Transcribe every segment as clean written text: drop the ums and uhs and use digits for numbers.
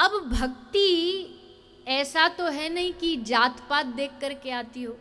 अब भक्ति ऐसा तो है नहीं कि जात पात देख करके आती हो,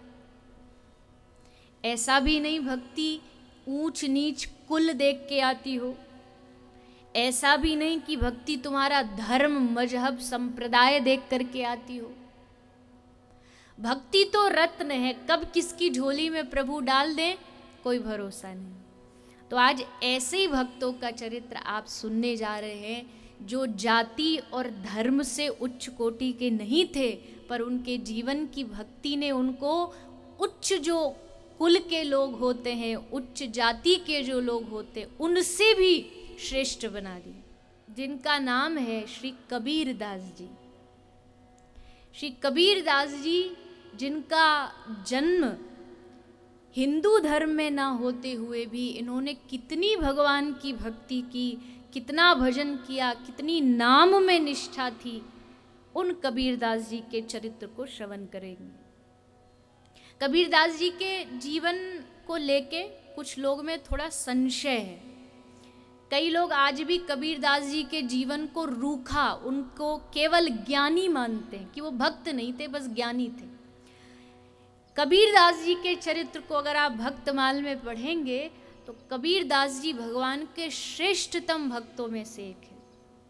ऐसा भी नहीं भक्ति ऊंच नीच कुल देख के आती हो, ऐसा भी नहीं कि भक्ति तुम्हारा धर्म मजहब संप्रदाय देख करके आती हो। भक्ति तो रत्न है, कब किसकी झोली में प्रभु डाल दें कोई भरोसा नहीं। तो आज ऐसे ही भक्तों का चरित्र आप सुनने जा रहे हैं जो जाति और धर्म से उच्च कोटि के नहीं थे, पर उनके जीवन की भक्ति ने उनको उच्च जो कुल के लोग होते हैं, उच्च जाति के जो लोग होते उनसे भी श्रेष्ठ बना दिए, जिनका नाम है श्री कबीर दास जी। श्री कबीर दास जी जिनका जन्म हिंदू धर्म में ना होते हुए भी इन्होंने कितनी भगवान की भक्ति की, कितना भजन किया, कितनी नाम में निष्ठा थी, उन कबीरदास जी के चरित्र को श्रवण करेंगे। कबीरदास जी के जीवन को लेके कुछ लोग में थोड़ा संशय है। कई लोग आज भी कबीरदास जी के जीवन को रूखा, उनको केवल ज्ञानी मानते हैं कि वो भक्त नहीं थे, बस ज्ञानी थे। कबीरदास जी के चरित्र को अगर आप भक्तमाल में पढ़ेंगे तो कबीरदास जी भगवान के श्रेष्ठतम भक्तों में से एक है,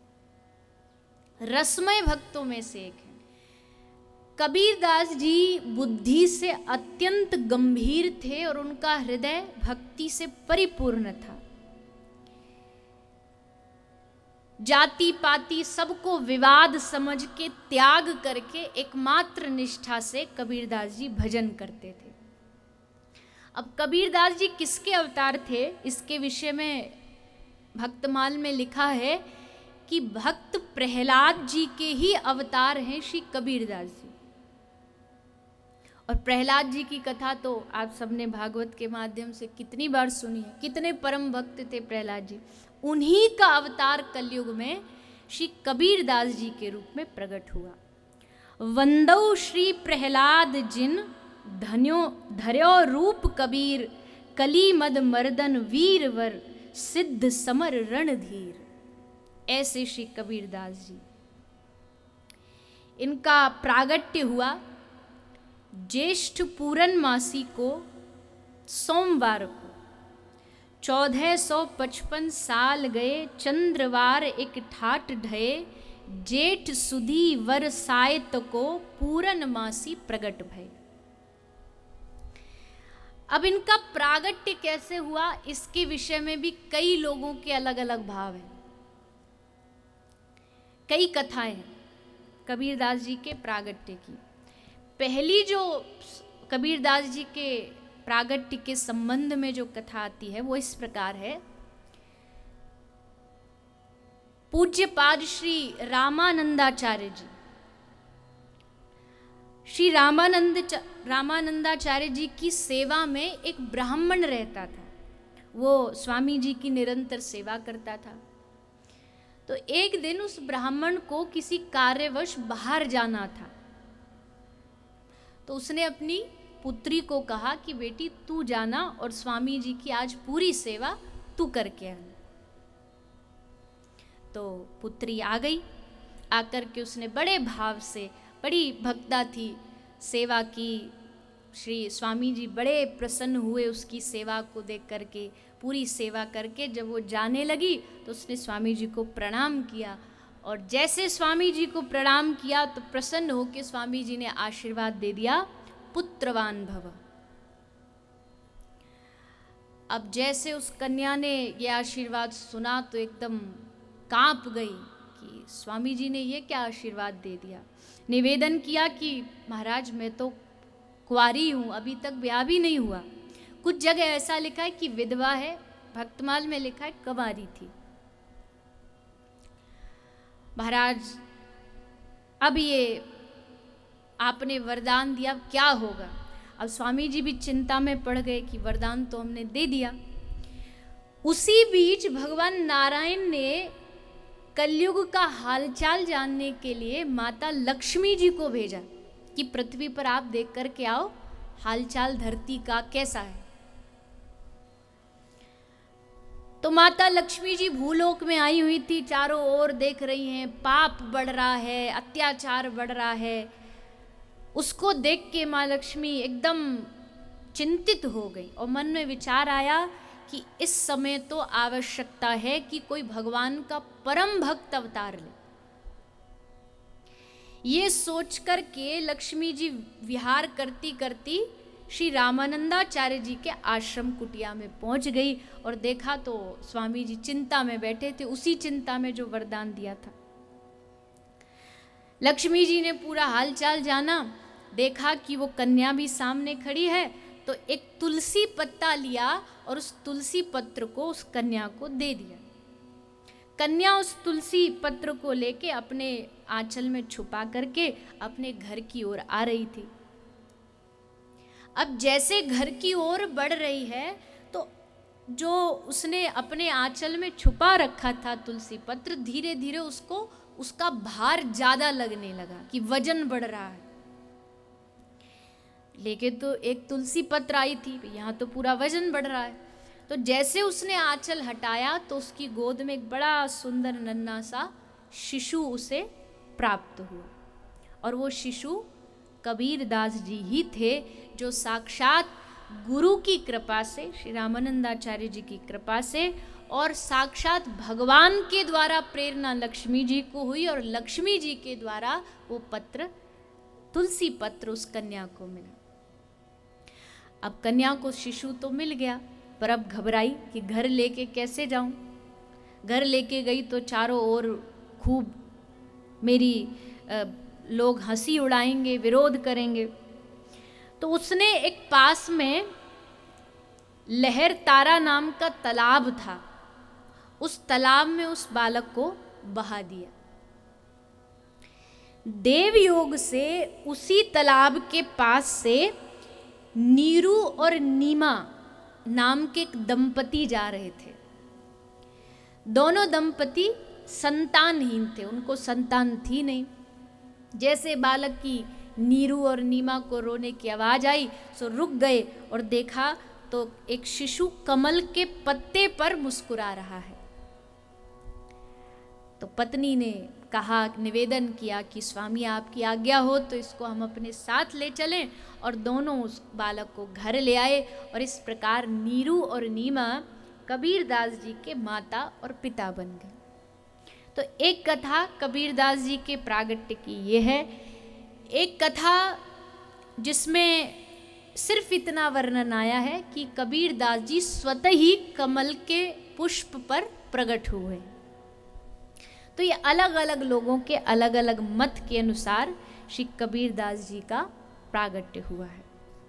रसमय भक्तों में से एक है। कबीरदास जी बुद्धि से अत्यंत गंभीर थे और उनका हृदय भक्ति से परिपूर्ण था। जाति पाति सबको विवाद समझ के त्याग करके एकमात्र निष्ठा से कबीरदास जी भजन करते थे। अब कबीरदास जी किसके अवतार थे, इसके विषय में भक्तमाल में लिखा है कि भक्त प्रहलाद जी के ही अवतार हैं श्री कबीरदास जी। और प्रहलाद जी की कथा तो आप सबने भागवत के माध्यम से कितनी बार सुनी है, कितने परम भक्त थे प्रहलाद जी। उन्हीं का अवतार कलयुग में श्री कबीरदास जी के रूप में प्रकट हुआ। वंदौ श्री प्रहलाद जिन धन्यो धर्यो रूप कबीर, कली मद मर्दन वीरवर, सिद्ध समर रणधीर। ऐसे श्री कबीरदास जी, इनका प्रागट्य हुआ ज्येष्ठ पूरन मासी को सोमवार को। 1455 साल गए चंद्रवार एक ठाट ढये, जेठ सुधी वर सायत को पूरन मासी प्रगट भय। अब इनका प्रागट्य कैसे हुआ, इसके विषय में भी कई लोगों के अलग अलग भाव हैं, कई कथाएं हैं कबीरदास जी के प्रागट्य की। पहली जो कबीरदास जी के प्रागट्य के संबंध में जो कथा आती है वो इस प्रकार है। पूज्य पाद श्री रामानंदाचार्य जी, श्री रामानंदाचार्य जी की सेवा में एक ब्राह्मण रहता था, वो स्वामी जी की निरंतर सेवा करता था। तो एक दिन उस ब्राह्मण को किसी कार्यवश बाहर जाना था, तो उसने अपनी पुत्री को कहा कि बेटी तू जाना और स्वामी जी की आज पूरी सेवा तू करके आना। तो पुत्री आ गई, आकर के उसने बड़े भाव से, बड़ी भक्ता थी, सेवा की। श्री स्वामी जी बड़े प्रसन्न हुए उसकी सेवा को देख करके, पूरी सेवा करके जब वो जाने लगी तो उसने स्वामी जी को प्रणाम किया। और जैसे स्वामी जी को प्रणाम किया तो प्रसन्न होकर स्वामी जी ने आशीर्वाद दे दिया, पुत्रवान भव। अब जैसे उस कन्या ने ये आशीर्वाद सुना तो एकदम कांप गई कि स्वामी जी ने ये क्या आशीर्वाद दे दिया। निवेदन किया कि महाराज मैं तो कुंवारी हूँ, अभी तक ब्याह भी नहीं हुआ। कुछ जगह ऐसा लिखा है कि विधवा है, भक्तमाल में लिखा है कुंवारी थी। महाराज अब ये आपने वरदान दिया, क्या होगा। अब स्वामी जी भी चिंता में पड़ गए कि वरदान तो हमने दे दिया। उसी बीच भगवान नारायण ने कलयुग का हालचाल जानने के लिए माता लक्ष्मी जी को भेजा कि पृथ्वी पर आप देख कर के आओ, हालचाल धरती का कैसा है। तो माता लक्ष्मी जी भूलोक में आई हुई थी, चारों ओर देख रही हैं, पाप बढ़ रहा है, अत्याचार बढ़ रहा है। उसको देख के माँ लक्ष्मी एकदम चिंतित हो गई और मन में विचार आया कि इस समय तो आवश्यकता है कि कोई भगवान का परम भक्त अवतार ले। ये सोच कर के लक्ष्मी जी विहार करती करती श्री रामानंदाचार्य जी के आश्रम कुटिया में पहुंच गई और देखा तो स्वामी जी चिंता में बैठे थे, उसी चिंता में जो वरदान दिया था। लक्ष्मी जी ने पूरा हालचाल जाना, देखा कि वो कन्या भी सामने खड़ी है, तो एक तुलसी पत्ता लिया और उस तुलसी पत्र को उस कन्या को दे दिया। कन्या उस तुलसी पत्र को लेके अपने आंचल में छुपा करके अपने घर की ओर आ रही थी। अब जैसे घर की ओर बढ़ रही है तो जो उसने अपने आंचल में छुपा रखा था तुलसी पत्र, धीरे धीरे उसका भार ज्यादा लगने लगा कि वजन बढ़ रहा है। लेके तो एक तुलसी पत्र आई थी, यहाँ तो पूरा वजन बढ़ रहा है। तो जैसे उसने आंचल हटाया तो उसकी गोद में एक बड़ा सुंदर नन्हा सा शिशु उसे प्राप्त हुआ, और वो शिशु कबीरदास जी ही थे, जो साक्षात गुरु की कृपा से, श्री रामानंदाचार्य जी की कृपा से और साक्षात भगवान के द्वारा प्रेरणा लक्ष्मी जी को हुई, और लक्ष्मी जी के द्वारा वो पत्र, तुलसी पत्र उस कन्या को मिला। अब कन्या को शिशु तो मिल गया, पर अब घबराई कि घर लेके कैसे जाऊं। घर लेके गई तो चारों ओर खूब मेरी लोग हंसी उड़ाएंगे, विरोध करेंगे। तो उसने एक पास में लहर तारा नाम का तालाब था, उस तालाब में उस बालक को बहा दिया। देव योग से उसी तालाब के पास से नीरू और नीमा नाम के एक दंपति जा रहे थे। दोनों दंपति संतानहीन थे, उनको संतान थी नहीं। जैसे बालक की नीरू और नीमा को रोने की आवाज आई सो रुक गए और देखा तो एक शिशु कमल के पत्ते पर मुस्कुरा रहा है। तो पत्नी ने कहा, निवेदन किया कि स्वामी आपकी आज्ञा हो तो इसको हम अपने साथ ले चलें, और दोनों उस बालक को घर ले आए। और इस प्रकार नीरू और नीमा कबीरदास जी के माता और पिता बन गए। तो एक कथा कबीरदास जी के प्रागट्य की ये है, एक कथा जिसमें सिर्फ इतना वर्णन आया है कि कबीरदास जी स्वतः ही कमल के पुष्प पर प्रकट हुए। तो ये अलग अलग लोगों के अलग अलग मत के अनुसार श्री कबीरदास जी का प्रागट्य हुआ है।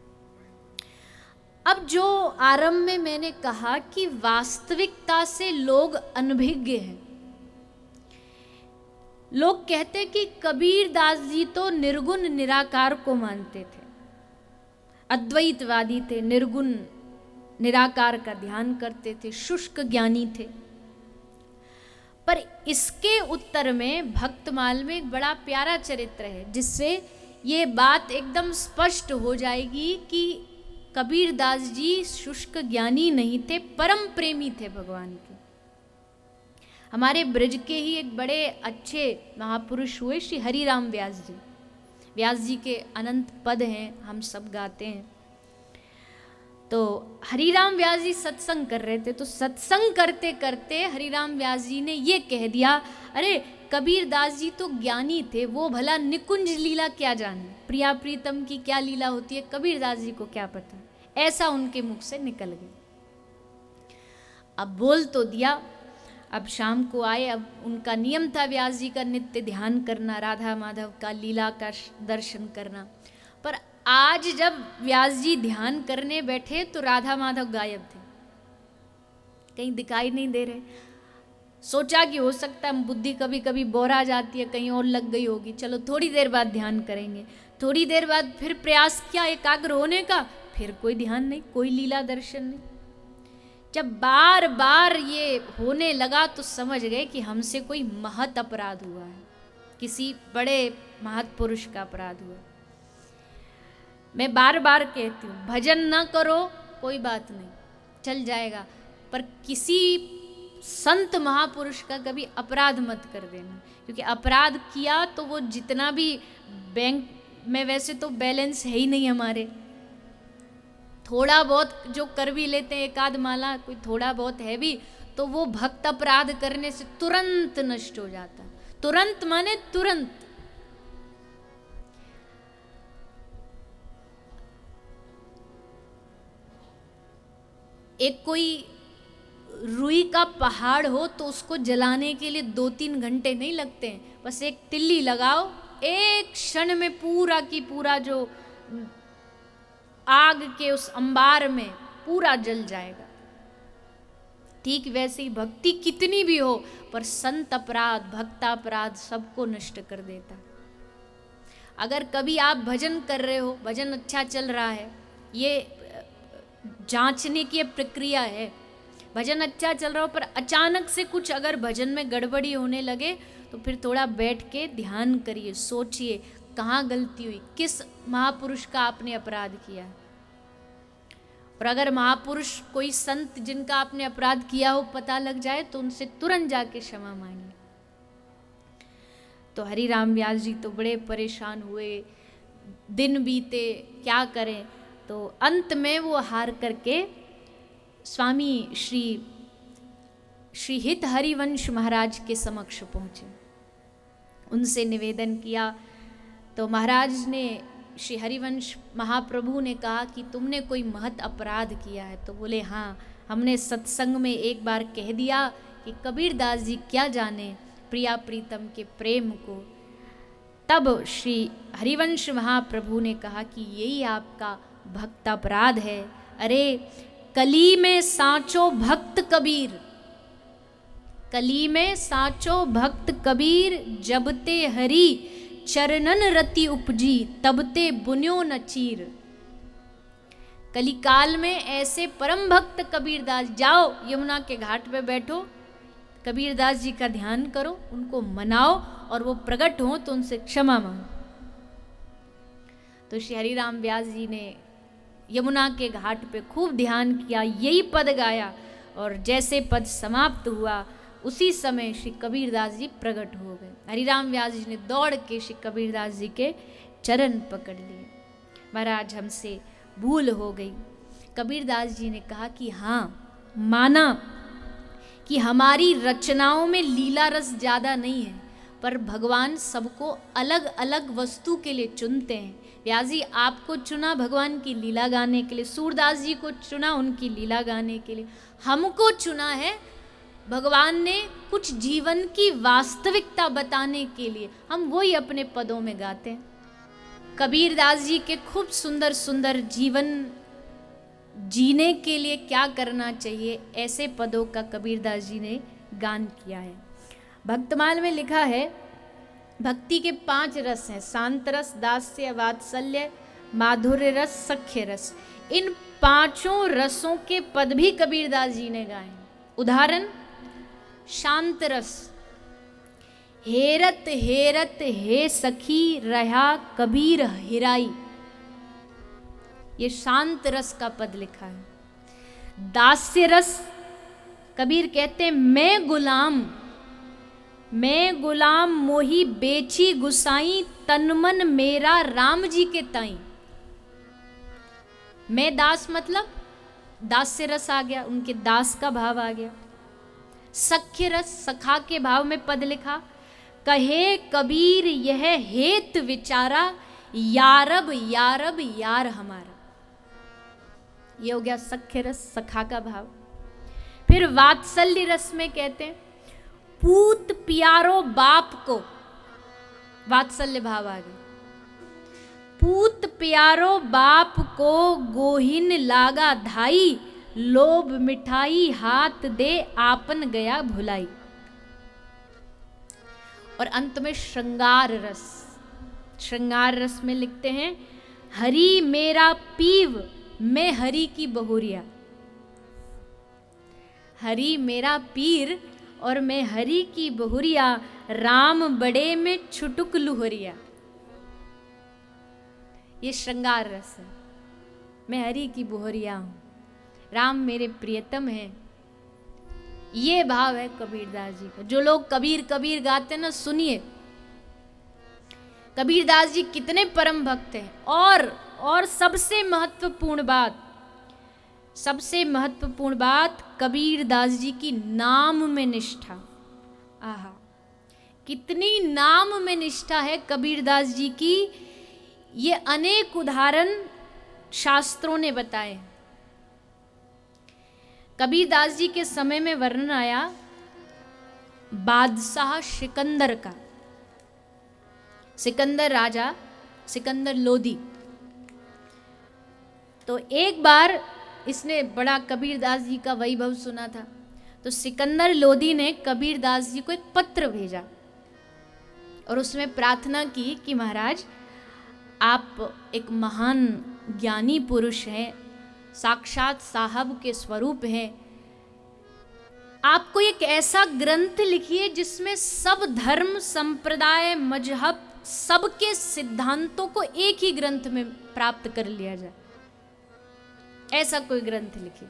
अब जो आरंभ में मैंने कहा कि वास्तविकता से लोग अनभिज्ञ हैं। लोग कहते कि कबीरदास जी तो निर्गुण निराकार को मानते थे, अद्वैतवादी थे, निर्गुण निराकार का ध्यान करते थे, शुष्क ज्ञानी थे। पर इसके उत्तर में भक्तमाल में एक बड़ा प्यारा चरित्र है, जिससे ये बात एकदम स्पष्ट हो जाएगी कि कबीरदास जी शुष्क ज्ञानी नहीं थे, परम प्रेमी थे भगवान के। हमारे ब्रज के ही एक बड़े अच्छे महापुरुष हुए श्री हरिराम व्यास जी। व्यास जी के अनंत पद हैं, हम सब गाते हैं। तो हरिराम व्यास जी सत्संग कर रहे थे, तो सत्संग करते करते हरिराम व्यास जी ने ये कह दिया, अरे कबीरदास जी तो ज्ञानी थे, वो भला निकुंज लीला क्या जाने, प्रिया प्रीतम की क्या लीला होती है कबीरदास जी को क्या पता। ऐसा उनके मुख से निकल गया। अब बोल तो दिया। अब शाम को आए, अब उनका नियम था व्यास जी का नित्य ध्यान करना, राधा माधव का लीला का दर्शन करना। पर आज जब व्यास जी ध्यान करने बैठे तो राधा माधव गायब थे, कहीं दिखाई नहीं दे रहे। सोचा कि हो सकता है बुद्धि कभी कभी बोरा जाती है, कहीं और लग गई होगी, चलो थोड़ी देर बाद ध्यान करेंगे। थोड़ी देर बाद फिर प्रयास किया एकाग्र होने का, फिर कोई ध्यान नहीं, कोई लीला दर्शन नहीं। जब बार बार ये होने लगा तो समझ गए कि हमसे कोई महत अपराध हुआ है, किसी बड़े महत पुरुष का अपराध हुआ। मैं बार बार कहती हूँ, भजन ना करो कोई बात नहीं, चल जाएगा, पर किसी संत महापुरुष का कभी अपराध मत कर देना, क्योंकि अपराध किया तो वो जितना भी बैंक में वैसे तो बैलेंस है ही नहीं हमारे, थोड़ा बहुत जो कर भी लेते हैं एक आध माला कोई थोड़ा बहुत है भी, तो वो भक्त अपराध करने से तुरंत नष्ट हो जाता है। तुरंत माने तुरंत। एक कोई रुई का पहाड़ हो तो उसको जलाने के लिए 2-3 घंटे नहीं लगते हैं, बस एक तिल्ली लगाओ, एक क्षण में पूरा की पूरा जो आग के उस अंबार में पूरा जल जाएगा। ठीक वैसे ही भक्ति कितनी भी हो, पर संत अपराध भक्तापराध सबको नष्ट कर देता। अगर कभी आप भजन कर रहे हो, भजन अच्छा चल रहा है, ये जांचने की प्रक्रिया है, भजन अच्छा चल रहा हो पर अचानक से कुछ अगर भजन में गड़बड़ी होने लगे तो फिर थोड़ा बैठ के ध्यान करिए, सोचिए कहाँ गलती हुई, किस महापुरुष का आपने अपराध किया। और अगर महापुरुष कोई संत जिनका आपने अपराध किया हो पता लग जाए तो उनसे तुरंत जाके क्षमा मांगिए। तो हरि राम व्यास जी तो बड़े परेशान हुए, दिन बीते, क्या करें। तो अंत में वो हार करके स्वामी श्री हित हरिवंश महाराज के समक्ष पहुँचे, उनसे निवेदन किया। तो महाराज ने, श्री हरिवंश महाप्रभु ने कहा कि तुमने कोई महत अपराध किया है। तो बोले हाँ, हमने सत्संग में एक बार कह दिया कि कबीरदास जी क्या जाने प्रिया प्रीतम के प्रेम को। तब श्री हरिवंश महाप्रभु ने कहा कि यही आपका भक्त अपराध है। अरे कली में साचो भक्त कबीर, कली में साचो भक्त कबीर, जबते हरि चरणन रति उपजी, तबते बुन्यो न चीर। कलिकाल में ऐसे परम भक्त कबीरदास, जाओ यमुना के घाट पे बैठो, कबीरदास जी का ध्यान करो, उनको मनाओ और वो प्रकट हो तो उनसे क्षमा मांगो। तो श्री हरिराम व्यास जी ने यमुना के घाट पे खूब ध्यान किया, यही पद गाया, और जैसे पद समाप्त हुआ उसी समय श्री कबीरदास जी प्रकट हो गए। हरिराम व्यास जी ने दौड़ के श्री कबीरदास जी के चरण पकड़ लिए। महाराज हमसे भूल हो गई। कबीरदास जी ने कहा कि हाँ, माना कि हमारी रचनाओं में लीला रस ज़्यादा नहीं है, पर भगवान सबको अलग अलग वस्तु के लिए चुनते हैं। व्यास जी आपको चुना भगवान की लीला गाने के लिए, सूरदास जी को चुना उनकी लीला गाने के लिए, हमको चुना है भगवान ने कुछ जीवन की वास्तविकता बताने के लिए, हम वही अपने पदों में गाते हैं। कबीरदास जी के खूब सुंदर सुंदर जीवन जीने के लिए क्या करना चाहिए, ऐसे पदों का कबीरदास जी ने गान किया है। भक्तमाल में लिखा है भक्ति के 5 रस हैं, शांत रस, दास्य, वात्सल्य, माधुर्य रस, सख्य रस। इन 5 रसों के पद भी कबीरदास जी ने गाए। उदाहरण, शांत रस, हेरत हेरत हे सखी रहा कबीर हिराई, ये शांत रस का पद लिखा है। दास्य रस, कबीर कहते हैं मैं गुलाम मोही बेची गुसाई, तन मन मेरा राम जी के ताई। मैं दास मतलब दास्य रस आ गया, उनके दास का भाव आ गया। सख्य रस, सखा के भाव में पद लिखा, कहे कबीर यह हेत विचारा, यारब यारब यार हमारा, ये हो गया सख्य रस, सखा का भाव। फिर वात्सल्य रस में कहते हैं पूत प्यारो बाप को, वात्सल्य भाव आ गया। पूत प्यारो बाप को गोहिन लागा धाई, लोभ मिठाई हाथ दे आपन गया भुलाई। और अंत में श्रृंगार रस, श्रृंगार रस में लिखते हैं हरि मेरा पीव, मैं हरि की बहुरिया। हरि मेरा पीर और मैं हरि की बहुरिया, राम बड़े में छुटुक लुहरिया। ये श्रृंगार रस है। मैं हरि की बहुरिया हूं, राम मेरे प्रियतम हैं, ये भाव है कबीरदास जी का। जो लोग कबीर कबीर गाते हैं ना, सुनिए कबीरदास जी कितने परम भक्त हैं। और सबसे महत्वपूर्ण बात कबीरदास जी की नाम में निष्ठा। आहा, कितनी नाम में निष्ठा है कबीरदास जी की, ये अनेक उदाहरण शास्त्रों ने बताए। कबीरदास जी के समय में वर्णन आया बादशाह सिकंदर का। सिकंदर राजा, सिकंदर लोदी। तो एक बार इसने बड़ा कबीरदास जी का वैभव सुना था, तो सिकंदर लोदी ने कबीरदास जी को एक पत्र भेजा और उसमें प्रार्थना की कि महाराज, आप एक महान ज्ञानी पुरुष हैं, साक्षात साहब के स्वरूप हैं, आपको एक ऐसा ग्रंथ लिखिए जिसमें सब धर्म संप्रदाय मजहब सबके सिद्धांतों को एक ही ग्रंथ में प्राप्त कर लिया जाए। ऐसा कोई ग्रंथ लिखिए।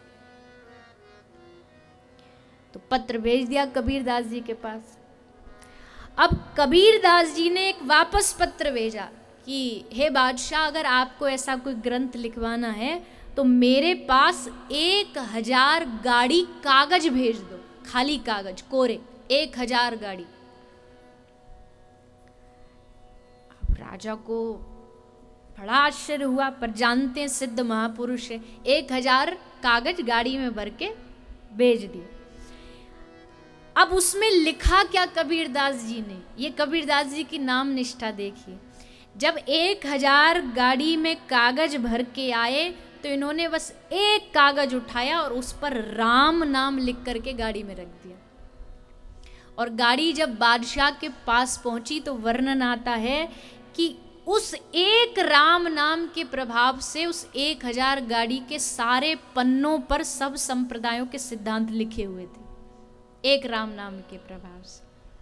तो पत्र भेज दिया कबीरदास जी के पास। अब कबीरदास जी ने एक वापस पत्र भेजा कि हे बादशाह, अगर आपको ऐसा कोई ग्रंथ लिखवाना है तो मेरे पास 1000 गाड़ी कागज भेज दो, खाली कागज कोरे, 1000 गाड़ी। अब राजा को बड़ा आश्चर्य हुआ, पर जानते हैं सिद्ध महापुरुष है, 1000 कागज गाड़ी में भर के भेज दिए। अब उसमें लिखा क्या कबीरदास जी ने, ये कबीरदास जी की नाम निष्ठा देखिए। जब 1000 गाड़ी में कागज भर के आए तो इन्होंने बस एक कागज उठाया और उस पर राम नाम लिख करके गाड़ी में रख दिया। और गाड़ी जब बादशाह के पास पहुंची तो वर्णन आता है कि उस एक राम नाम के प्रभाव से उस 1000 गाड़ी के सारे पन्नों पर सब संप्रदायों के सिद्धांत लिखे हुए थे, एक राम नाम के प्रभाव से।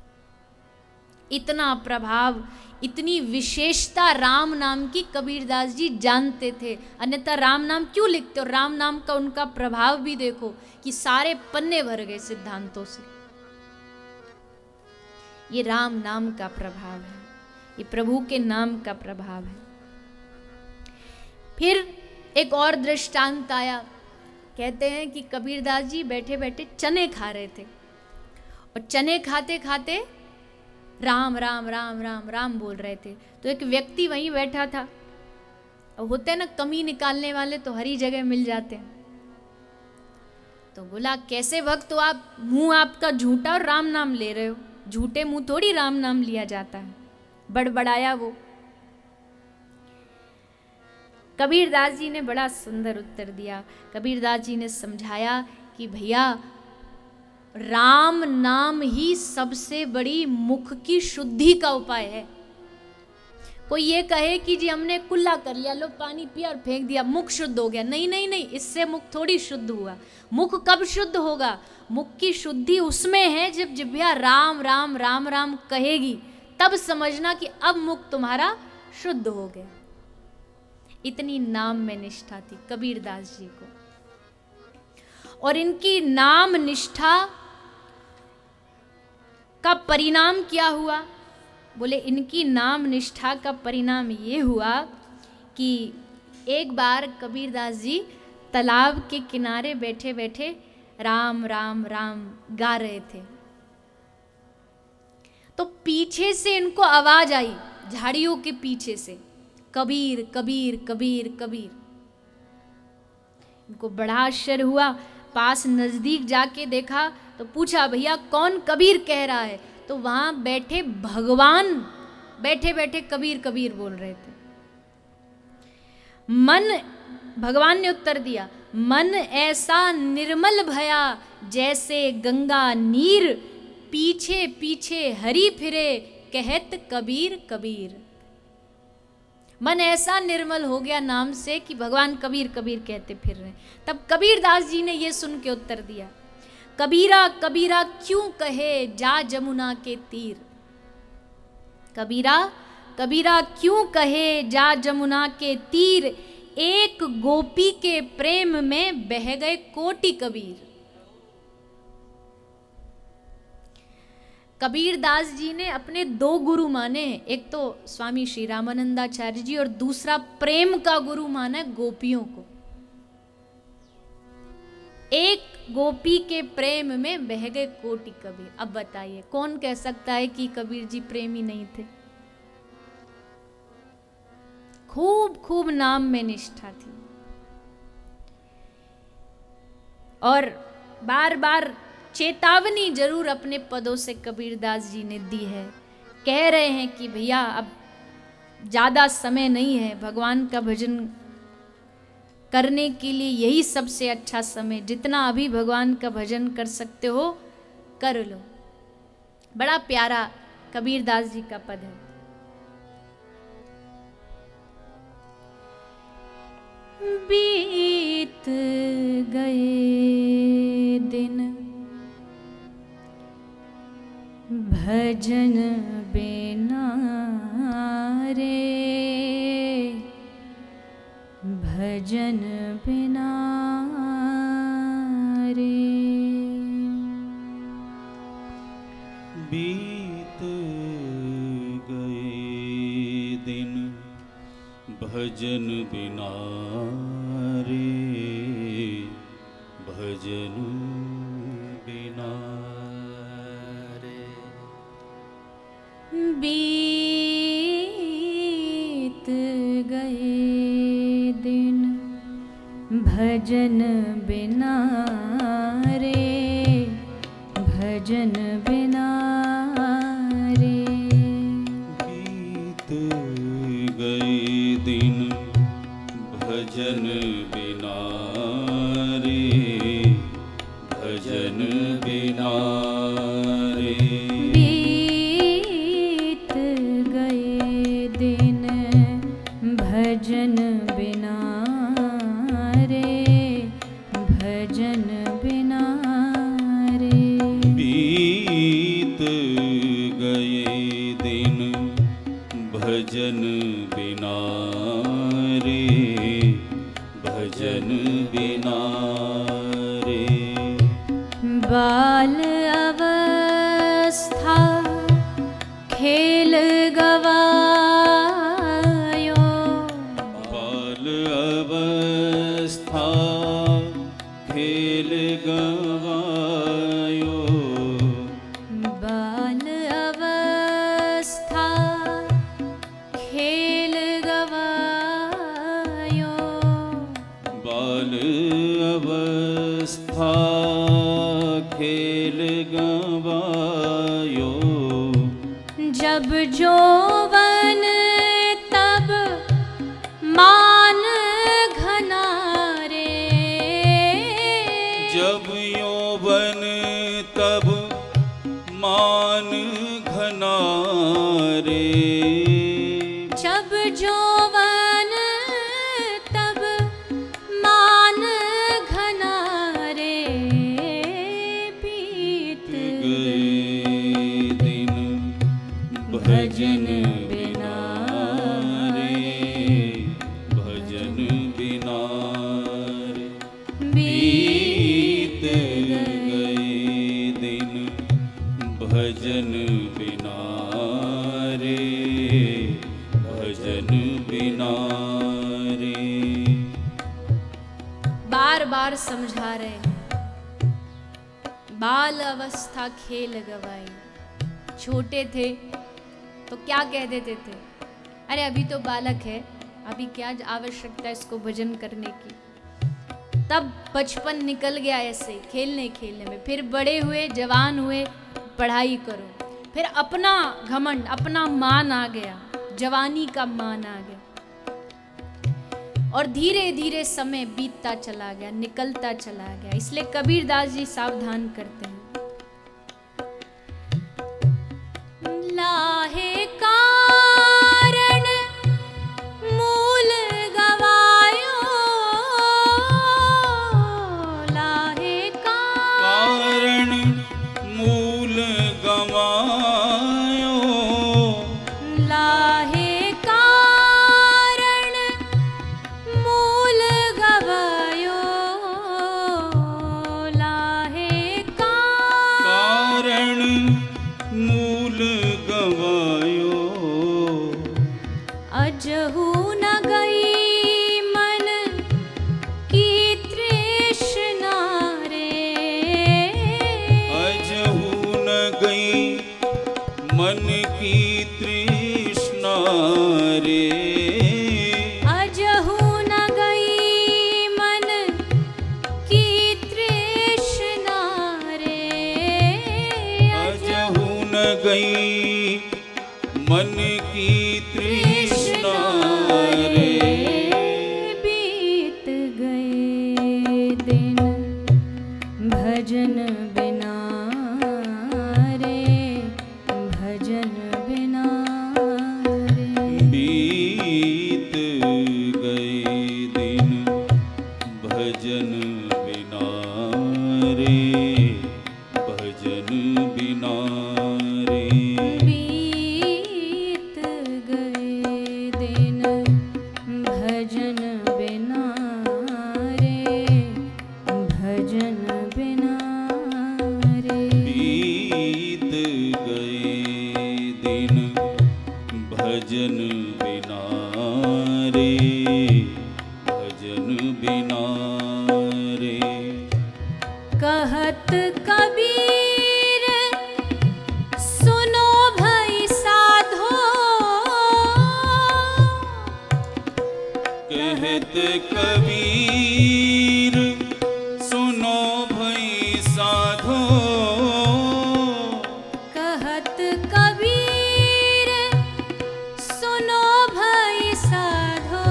इतना प्रभाव, इतनी विशेषता राम नाम की कबीरदास जी जानते थे, अन्यथा राम नाम क्यों लिखते। और राम नाम का उनका प्रभाव भी देखो कि सारे पन्ने भर गए सिद्धांतों से। ये राम नाम का प्रभाव है, ये प्रभु के नाम का प्रभाव है। फिर एक और दृष्टांत आया। कहते हैं कि कबीरदास जी बैठे बैठे चने खा रहे थे और चने खाते खाते राम राम राम राम राम बोल रहे थे। तो एक व्यक्ति वहीं बैठा था, और होते हैं ना कमी निकालने वाले, तो हरी जगह मिल जाते हैं। तो बोला, कैसे भक्त हो आप, मुंह आपका झूठा और राम नाम ले रहे हो, झूठे मुंह थोड़ी राम नाम लिया जाता है। बड़बड़ाया वो। कबीरदास जी ने बड़ा सुंदर उत्तर दिया। कबीरदास जी ने समझाया कि भैया, राम नाम ही सबसे बड़ी मुख की शुद्धि का उपाय है। कोई ये कहे कि जी हमने कुल्ला कर लिया, लो पानी पिया और फेंक दिया, मुख शुद्ध हो गया। नहीं नहीं नहीं, इससे मुख थोड़ी शुद्ध हुआ। मुख कब शुद्ध होगा? मुख की शुद्धि उसमें है जब जिह्वा राम राम राम राम कहेगी, तब समझना कि अब मुख तुम्हारा शुद्ध हो गया। इतनी नाम में निष्ठा थी कबीरदास जी को। और इनकी नाम निष्ठा का परिणाम क्या हुआ? बोले, इनकी नाम निष्ठा का परिणाम ये हुआ कि एक बार कबीरदास जी तालाब के किनारे बैठे बैठे राम राम राम गा रहे थे। तो पीछे से इनको आवाज आई, झाड़ियों के पीछे से, कबीर कबीर कबीर कबीर। इनको बड़ा आश्चर्य हुआ। पास नजदीक जाके देखा तो पूछा, भैया कौन कबीर कह रहा है? तो वहां बैठे भगवान बैठे बैठे कबीर कबीर बोल रहे थे। भगवान ने उत्तर दिया, मन ऐसा निर्मल भया जैसे गंगा नीर, पीछे पीछे हरि फिरे कहत कबीर कबीर। मन ऐसा निर्मल हो गया नाम से कि भगवान कबीर कबीर कहते फिर रहे। तब कबीरदास जी ने ये सुन के उत्तर दिया, कबीरा कबीरा क्यों कहे जा जमुना के तीर। कबीरा कबीरा क्यों कहे जा जमुना के तीर, एक गोपी के प्रेम में बह गए कोटि कबीर। कबीरदास जी ने अपने दो गुरु माने हैं, एक तो स्वामी श्री रामानंदाचार्य जी और दूसरा प्रेम का गुरु माना है गोपियों को। एक गोपी के प्रेम में बह गए कोटि कबीर। अब बताइए कौन कह सकता है कि कबीर जी प्रेमी नहीं थे? खूब खूब नाम में निष्ठा थी और बार बार चेतावनी जरूर अपने पदों से कबीरदास जी ने दी है। कह रहे हैं कि भैया अब ज़्यादा समय नहीं है, भगवान का भजन करने के लिए यही सबसे अच्छा समय, जितना अभी भगवान का भजन कर सकते हो कर लो। बड़ा प्यारा कबीरदास जी का पद है। बीत गए दिन भजन बिना रे, भजन बिना रे। बीत गए दिन भजन बिना रे, भजन बिना रे। बीत गए दिन भजन बिना रे, भजन बिना रे। बीत गए दिन भजन बिना रे, भजन बिना रे। बीत गए दिन भजन बिना रे, भजन बिना रे। बीत गए दिन भजन बिना रे, भजन बिना रे। बाल अवस्था खेल गवायो, बाल अवस्था खेल गवायो, बाल अवस्था खेल गवायो, बाल अवस्था खेल गवायो। जब जोवन तब मान घना रे, जब यौवन तब मान घना रे, जब जोवन तब मान घना रे। बीत गए दिन भजन बिना रे, भजन बिना रे। बीत गए दिन भजन बिना रे, भजन बिना रे। बार बार समझा रहे हैं, बाल अवस्था खेल गवाई। छोटे थे तो क्या कह देते थे, अरे अभी तो बालक है, अभी क्या आवश्यकता है इसको भजन करने की। तब बचपन निकल गया ऐसे खेलने खेलने में। फिर बड़े हुए, जवान हुए, पढ़ाई करो। फिर अपना घमंड, अपना मान आ गया, जवानी का मान आ गया और धीरे धीरे समय बीतता चला गया, निकलता चला गया। इसलिए कबीरदास जी सावधान करते हैं, लाहे कारण मूल गवायो, लाहे कारण मूल गवायो, लाहे कारण मूल गवायो, लाहे कारण मूल अजहू न गई मन की तृष्णा रे, अजहू न गई मन की तृष्णा रे, अजहू न गई मन की तृष्णा रे, अजहू न गई मन की तृष्णा रे, बीत गए दिन भजन बिना रे, भजन बिना रे, बीत गए दिन भजन बिना रे, भजन बिना रे, बीत गए दिन भजन बिना रे, भजन बिना रे, बीत गए दिन भजन बिना रे, भजन बिना रे, कहत कबीर सुनो भई साधो, कहत कबीर सुनो भई साधो, कहत कबीर सुनो भई साधो,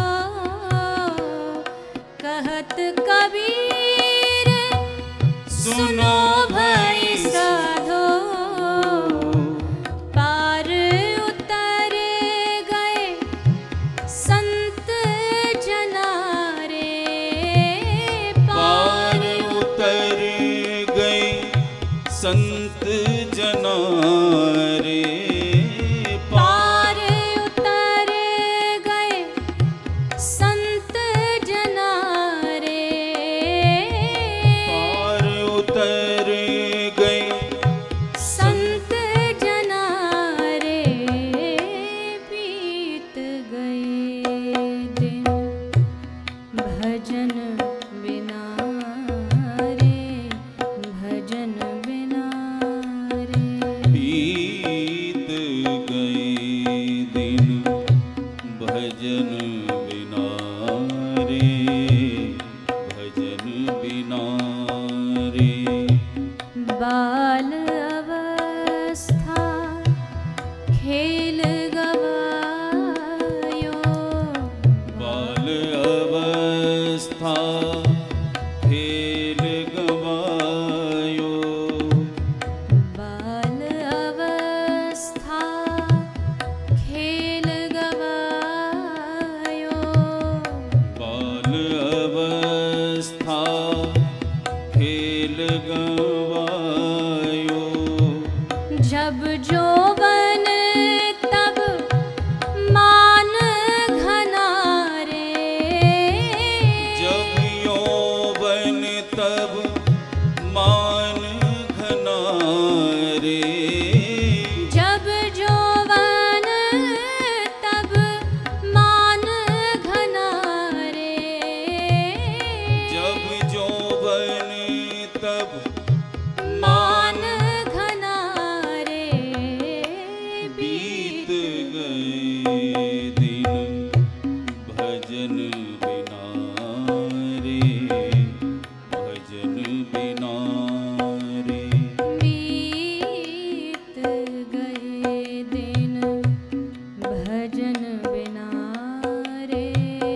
कहत कबीर सुनो भई साधो, पार उतर गए संत जना रे, पार उतर गए संत जना रे, पार उतर गए संत जना रे, पार उतर गए संत जना रे, बीत गए दिन भजन बिना रे, भजन बिना रे, बीत गए दिन भजन बिना रे, भजन बिना रे, बाल अवस्था खेल गवायो, बाल अवस्था खेल गवायो, बाल अवस्था खेल गवायो, बाल अवस्था खेल गवायो, जब जोवन तब मान घना रे, जब यौवन तब मान घना रे, जब जोवन तब मान घना रे, जब यौवन तब मान घना रे, बीत गए दिन भजन बिना रे, भजन बिना रे, बीत गए दिन भजन बिना रे,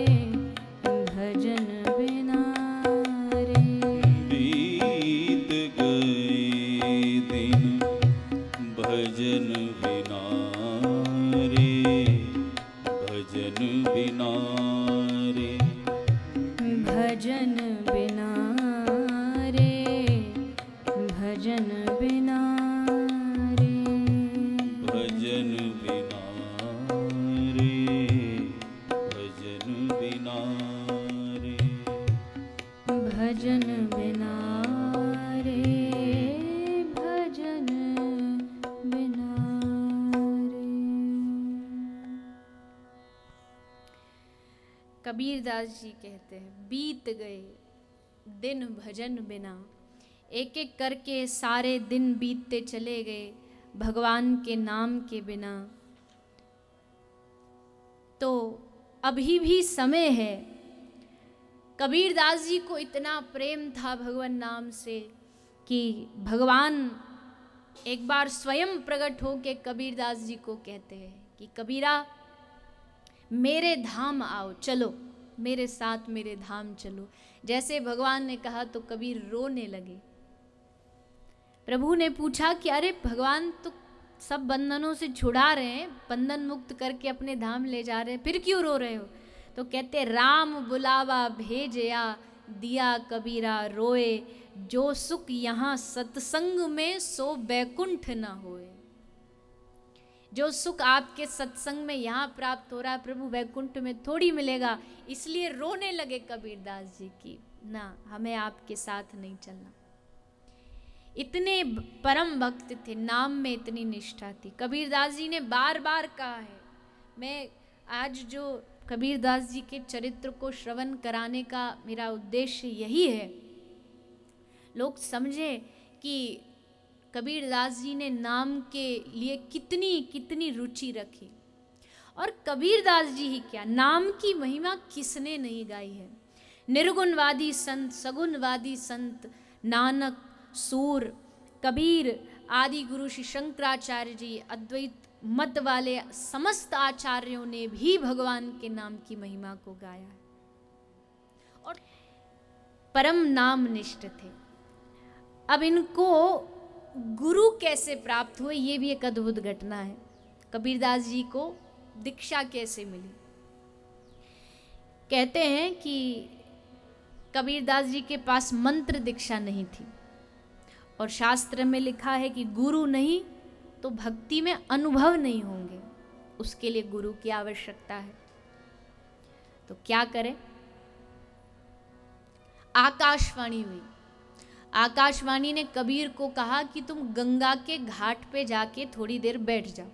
भजन बिना रे, बीत गए दिन भजन बिना रे, भजन बिना रे, भजन बिना रे, भजन बिना रे, भजन बिना रे, भजन बिना रे, भजन बिना रे, भजन बिना रे। कबीरदास जी कहते हैं, बीत गए दिन भजन बिना, एक एक करके सारे दिन बीतते चले गए भगवान के नाम के बिना। तो अभी भी समय है। कबीरदास जी को इतना प्रेम था भगवान नाम से कि भगवान एक बार स्वयं प्रकट होके कबीरदास जी को कहते हैं कि कबीरा मेरे धाम आओ, चलो मेरे साथ मेरे धाम चलो। जैसे भगवान ने कहा तो कबीर रोने लगे। प्रभु ने पूछा कि अरे भगवान तो सब बंधनों से छुड़ा रहे हैं, बंधन मुक्त करके अपने धाम ले जा रहे हैं, फिर क्यों रो रहे हो? तो कहते राम बुलावा भेजया, दिया कबीरा रोए, जो सुख यहाँ सत्संग में सो बैकुंठ न होए। जो सुख आपके सत्संग में यहाँ प्राप्त हो रहा है प्रभु वैकुंठ में थोड़ी मिलेगा। इसलिए रोने लगे कबीरदास जी की ना, हमें आपके साथ नहीं चलना। इतने परम भक्त थे, नाम में इतनी निष्ठा थी। कबीरदास जी ने बार बार कहा है, मैं आज जो कबीरदास जी के चरित्र को श्रवण कराने का मेरा उद्देश्य यही है, लोग समझे कि कबीरदास जी ने नाम के लिए कितनी कितनी रुचि रखी। और कबीरदास जी ही क्या, नाम की महिमा किसने नहीं गाई है। निर्गुणवादी संत, सगुणवादी संत, नानक, सूर, कबीर आदि गुरु श्री शंकराचार्य जी, अद्वैत मत वाले समस्त आचार्यों ने भी भगवान के नाम की महिमा को गाया है और परम नाम निष्ठ थे। अब इनको गुरु कैसे प्राप्त हुए, ये भी एक अद्भुत घटना है। कबीरदास जी को दीक्षा कैसे मिली? कहते हैं कि कबीरदास जी के पास मंत्र दीक्षा नहीं थी और शास्त्र में लिखा है कि गुरु नहीं तो भक्ति में अनुभव नहीं होंगे, उसके लिए गुरु की आवश्यकता है। तो क्या करें? आकाशवाणी हुई। आकाशवाणी ने कबीर को कहा कि तुम गंगा के घाट पे जाके थोड़ी देर बैठ जाओ।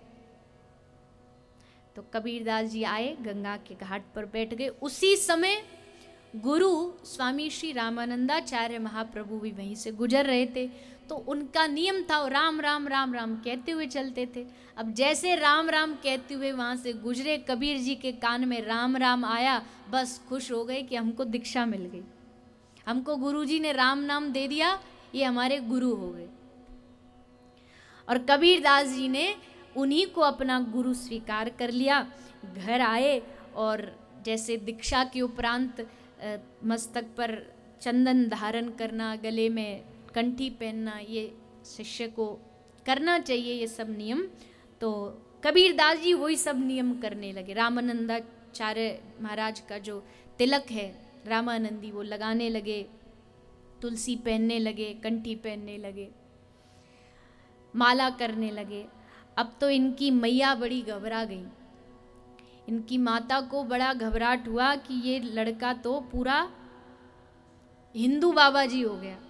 तो कबीरदास जी आए, गंगा के घाट पर बैठ गए। उसी समय गुरु स्वामी श्री रामानंदाचार्य महाप्रभु भी वहीं से गुजर रहे थे। तो उनका नियम था राम राम राम राम कहते हुए चलते थे। अब जैसे राम राम कहते हुए वहाँ से गुजरे, कबीर जी के कान में राम राम आया, बस खुश हो गए कि हमको दीक्षा मिल गई, हमको गुरु जी ने राम नाम दे दिया, ये हमारे गुरु हो गए। और कबीरदास जी ने उन्हीं को अपना गुरु स्वीकार कर लिया। घर आए और जैसे दीक्षा के उपरांत मस्तक पर चंदन धारण करना, गले में कंठी पहनना, ये शिष्य को करना चाहिए ये सब नियम। तो कबीरदास जी वही सब नियम करने लगे। रामानंदाचार्य महाराज का जो तिलक है रामानंदी, वो लगाने लगे, तुलसी पहनने लगे, कंठी पहनने लगे, माला करने लगे। अब तो इनकी मैया बड़ी घबरा गई। इनकी माता को बड़ा घबराहट हुआ कि ये लड़का तो पूरा हिंदू बाबा जी हो गया।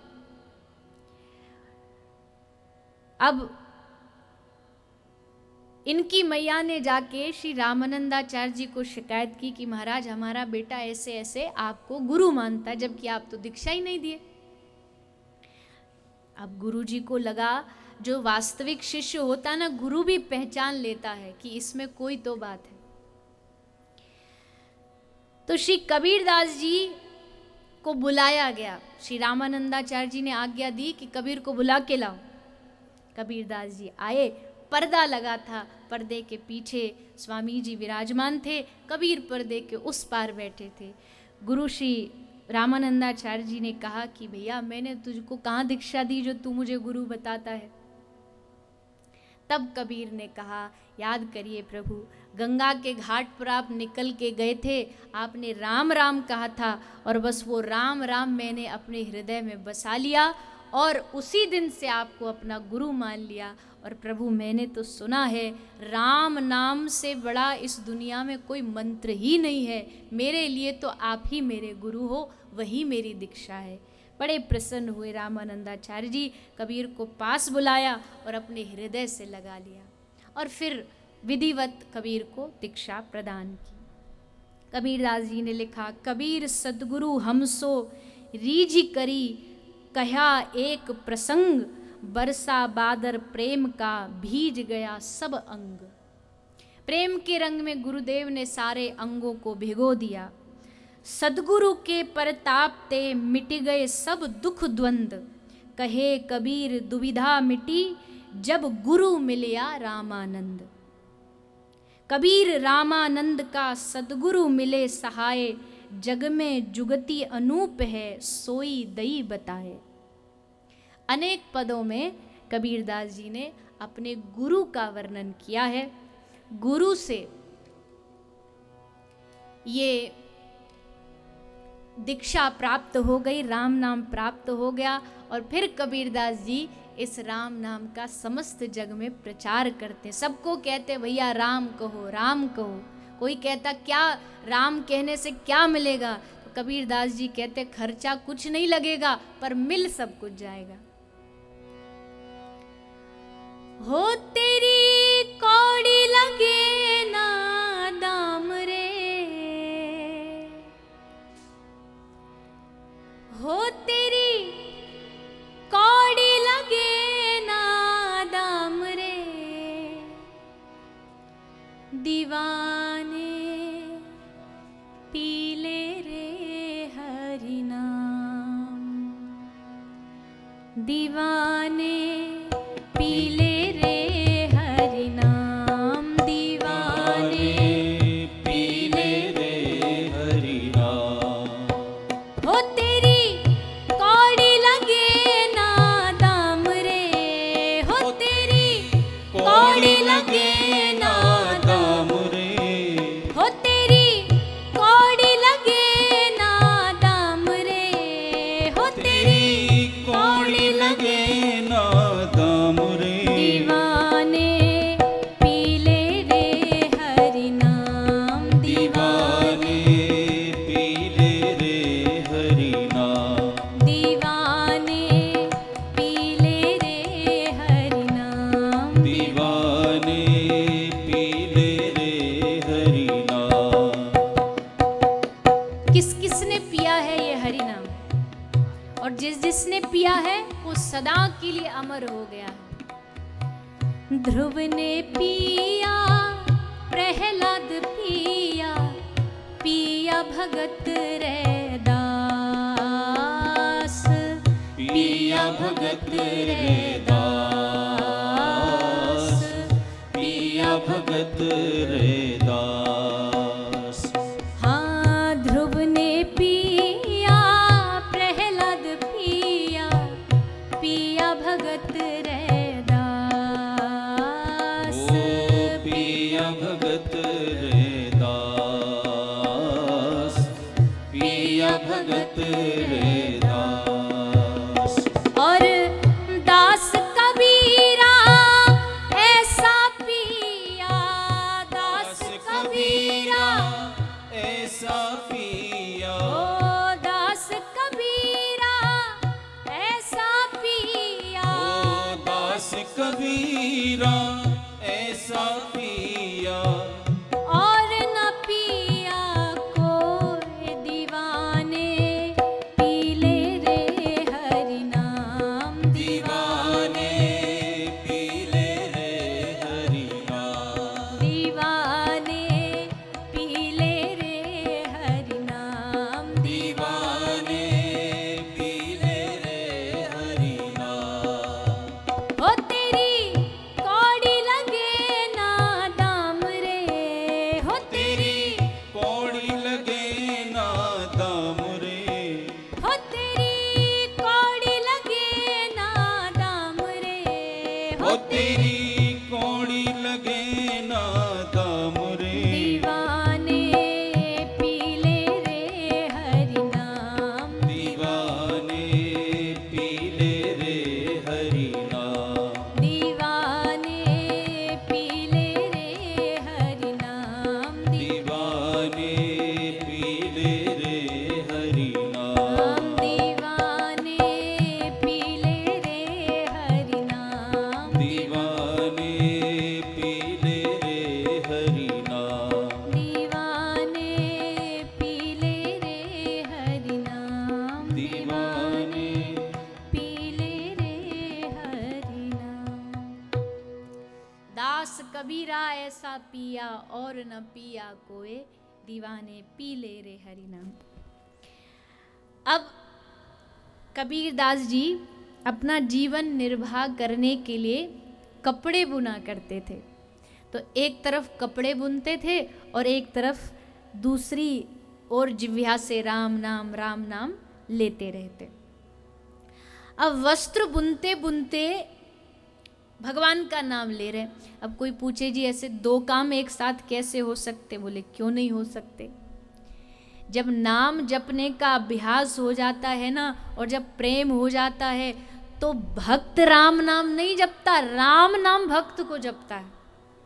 अब इनकी मैया ने जाके श्री रामानंदाचार्य जी को शिकायत की कि महाराज हमारा बेटा ऐसे ऐसे आपको गुरु मानता है, जबकि आप तो दीक्षा ही नहीं दिए। अब गुरु जी को लगा जो वास्तविक शिष्य होता ना, गुरु भी पहचान लेता है कि इसमें कोई तो बात है। तो श्री कबीरदास जी को बुलाया गया। श्री रामानंदाचार्य जी ने आज्ञा दी कि कबीर को बुला के लाओ। कबीरदास जी आए, पर्दा लगा था, पर्दे के पीछे स्वामी जी विराजमान थे, कबीर पर्दे के उस पार बैठे थे। गुरु श्री रामानंदाचार्य जी ने कहा कि भैया मैंने तुझको कहाँ दीक्षा दी जो तू मुझे गुरु बताता है? तब कबीर ने कहा, याद करिए प्रभु, गंगा के घाट पर आप निकल के गए थे, आपने राम राम कहा था और बस वो राम राम मैंने अपने हृदय में बसा लिया और उसी दिन से आपको अपना गुरु मान लिया। और प्रभु मैंने तो सुना है राम नाम से बड़ा इस दुनिया में कोई मंत्र ही नहीं है, मेरे लिए तो आप ही मेरे गुरु हो, वही मेरी दीक्षा है। बड़े प्रसन्न हुए रामानंदाचार्य जी, कबीर को पास बुलाया और अपने हृदय से लगा लिया और फिर विधिवत कबीर को दीक्षा प्रदान की। कबीरदास जी ने लिखा, कबीर सदगुरु हमसो रीझ करी, कहा एक प्रसंग, बरसा बादर प्रेम का, भीज गया सब अंग। प्रेम के रंग में गुरुदेव ने सारे अंगों को भिगो दिया। सदगुरु के परताप ते मिट गए सब दुख द्वंद, कहे कबीर दुविधा मिटी, जब गुरु मिलिया रामानंद। कबीर रामानंद का सदगुरु मिले सहाय, जग में जुगति अनूप है, सोई दई बताए। अनेक पदों में कबीरदास जी ने अपने गुरु का वर्णन किया है। गुरु से ये दीक्षा प्राप्त हो गई, राम नाम प्राप्त हो गया, और फिर कबीरदास जी इस राम नाम का समस्त जग में प्रचार करते। सबको कहते भैया राम कहो, राम कहो। कोई कहता क्या राम कहने से क्या मिलेगा, तो कबीरदास जी कहते खर्चा कुछ नहीं लगेगा, पर मिल सब कुछ जाएगा। हो तेरी कौड़ी लगे ना दाम रे, हो तेरी कौड़ी लगे ना दाम रे, दीवाने पीले रे हरि नाम, दीवाने पीले रे हरि नाम, दीवाने पीले रे हरि नाम। हो तेरी कौड़ी लगे ना दाम रे, हो तेरी कौड़ी लगे ना दाम रे, हो तेरी कौड़ी लगे ना दाम रे, हो तेरी कौड़ी लगे ना दाम रे, दीवाने पीले रे हरि नाम, दीवाने पीले रे हरि नाम, दीवाने पीले रे हरि नाम, दीवाने पीले रे हरि नाम। किस किस ने पिया है ये हरि नाम, और जिस जिसने पिया है वो सदा के लिए अमर हो गया है। ध्रुव ने पिया, प्रहलाद पिया, पिया भगत रैदास, पिया भगत रैदास, पिया भगत रैदास। हाँ ध्रुव ने पिया, प्रहलाद पिया, पिया भगत रैदास, ओ पिया भगत रैदास, पिया भगत रैदास। और दास कबीरा ऐसा पिया, दास कबीरा, ऐसा पिया, ओ दास कबीरा ऐसा पिया, ओ दास कबीरा ऐसा पिया, और न पिया कोई दीवाने पीले रे हरि नाम, दीवाने पीले रे हरि नाम, दीवाने पीले रे हरि नाम, दीवाने पीले रे हरि नाम। हो तेरी कौड़ी ऐसा पिया और न पिया कोई, दीवाने पी ले रे हरि नाम। अब कबीरदास जी अपना जीवन निर्वाह करने के लिए कपड़े बुना करते थे। तो एक तरफ कपड़े बुनते थे और एक तरफ दूसरी ओर जिह्वा से राम नाम लेते रहते। अब वस्त्र बुनते बुनते भगवान का नाम ले रहे। अब कोई पूछे जी ऐसे दो काम एक साथ कैसे हो सकते? बोले क्यों नहीं हो सकते। जब नाम जपने का अभ्यास हो जाता है ना, और जब प्रेम हो जाता है, तो भक्त राम नाम नहीं जपता, राम नाम भक्त को जपता है।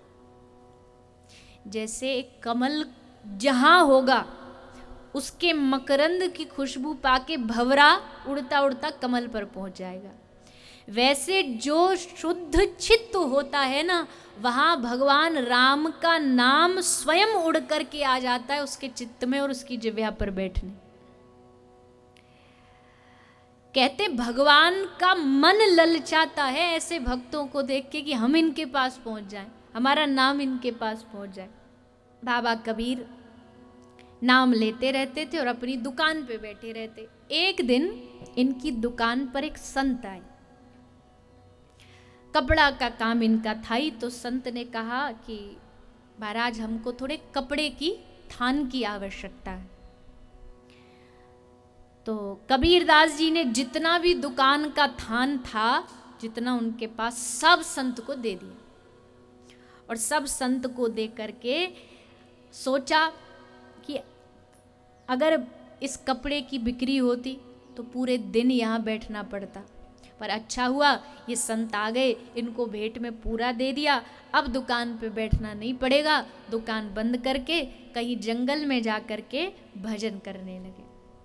जैसे एक कमल जहां होगा उसके मकरंद की खुशबू पाके भंवरा उड़ता उड़ता कमल पर पहुंच जाएगा, वैसे जो शुद्ध चित्त होता है ना, वहां भगवान राम का नाम स्वयं उड़ करके आ जाता है उसके चित्त में और उसकी जिह्वा पर बैठने। कहते भगवान का मन ललचाता है ऐसे भक्तों को देख के कि हम इनके पास पहुंच जाएं, हमारा नाम इनके पास पहुंच जाए। बाबा कबीर नाम लेते रहते थे और अपनी दुकान पे बैठे रहते। एक दिन इनकी दुकान पर एक संत आए, कपड़ा का काम इनका था ही। तो संत ने कहा कि महाराज हमको थोड़े कपड़े की थान की आवश्यकता है। तो कबीरदास जी ने जितना भी दुकान का थान था, जितना उनके पास, सब संत को दे दिया। और सब संत को दे करके सोचा कि अगर इस कपड़े की बिक्री होती तो पूरे दिन यहाँ बैठना पड़ता, पर अच्छा हुआ ये संत आ गए, इनको भेंट में पूरा दे दिया। अब दुकान पे बैठना नहीं पड़ेगा, दुकान बंद करके कहीं जंगल में जा करके भजन करने लगे।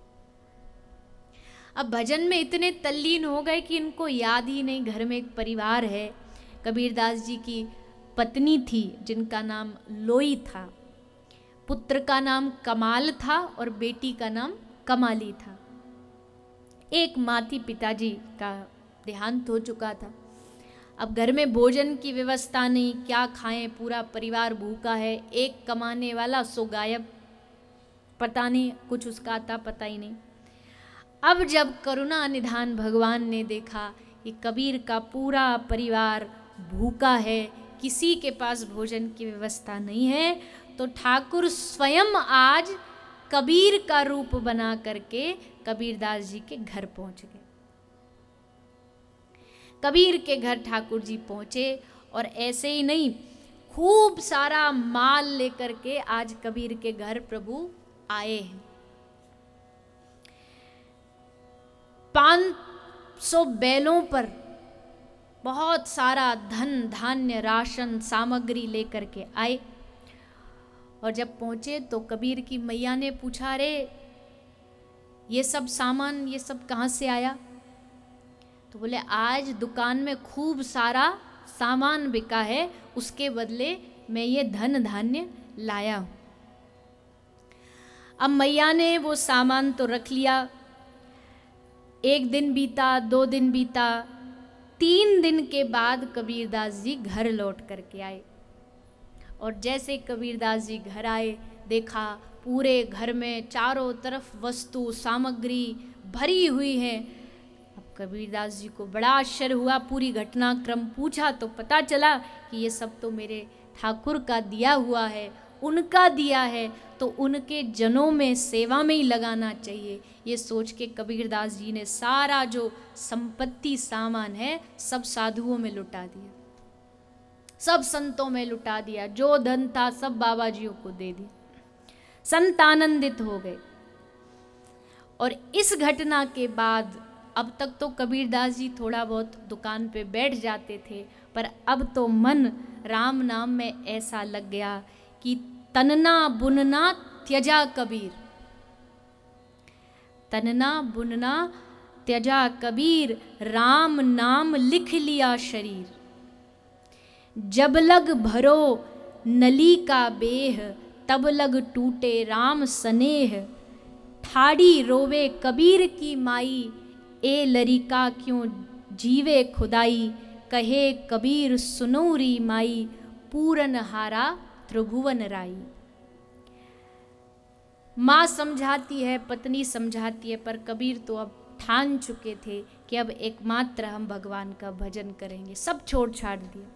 अब भजन में इतने तल्लीन हो गए कि इनको याद ही नहीं घर में एक परिवार है। कबीरदास जी की पत्नी थी जिनका नाम लोई था, पुत्र का नाम कमाल था और बेटी का नाम कमाली था। एक माती पिताजी का देहांत हो चुका था। अब घर में भोजन की व्यवस्था नहीं, क्या खाएं, पूरा परिवार भूखा है। एक कमाने वाला सो गायब, पता नहीं कुछ उसका आता पता ही नहीं। अब जब करुणा निधान भगवान ने देखा कि कबीर का पूरा परिवार भूखा है, किसी के पास भोजन की व्यवस्था नहीं है, तो ठाकुर स्वयं आज कबीर का रूप बना करके कबीरदास जी के घर पहुंच गए। कबीर के घर ठाकुर जी पहुंचे और ऐसे ही नहीं, खूब सारा माल लेकर के आज कबीर के घर प्रभु आए हैं। 500 बैलों पर बहुत सारा धन धान्य राशन सामग्री लेकर के आए। और जब पहुंचे तो कबीर की मैया ने पूछा, रे ये सब सामान, ये सब कहाँ से आया? तो बोले आज दुकान में खूब सारा सामान बिका है, उसके बदले मैं ये धन धान्य लाया हूं। अब मैया ने वो सामान तो रख लिया। 1 दिन बीता, 2 दिन बीता, 3 दिन के बाद कबीरदास जी घर लौट करके आए। और जैसे कबीरदास जी घर आए, देखा पूरे घर में चारों तरफ वस्तु सामग्री भरी हुई है। अब कबीरदास जी को बड़ा आश्चर्य हुआ, पूरी घटनाक्रम पूछा तो पता चला कि ये सब तो मेरे ठाकुर का दिया हुआ है, उनका दिया है, तो उनके जनों में सेवा में ही लगाना चाहिए। ये सोच के कबीरदास जी ने सारा जो संपत्ति सामान है सब साधुओं में लुटा दिया, सब संतों में लुटा दिया, जो धन था सब बाबा जियों को दे दिया। संत आनंदित हो गए। और इस घटना के बाद अब तक तो कबीरदास जी थोड़ा बहुत दुकान पे बैठ जाते थे, पर अब तो मन राम नाम में ऐसा लग गया कि तनना बुनना त्यजा कबीर, तनना बुनना त्यजा कबीर, राम नाम लिख लिया शरीर। जब लग भरो नली का बेह, तब लग टूटे राम स्नेह। ठाड़ी रोवे कबीर की माई, ए लरिका क्यों जीवे खुदाई। कहे कबीर सुनौरी माई, पूरन हारा त्रिभुवन राई। माँ समझाती है, पत्नी समझाती है, पर कबीर तो अब ठान चुके थे कि अब एकमात्र हम भगवान का भजन करेंगे। सब छोड़ छाड़ दिया।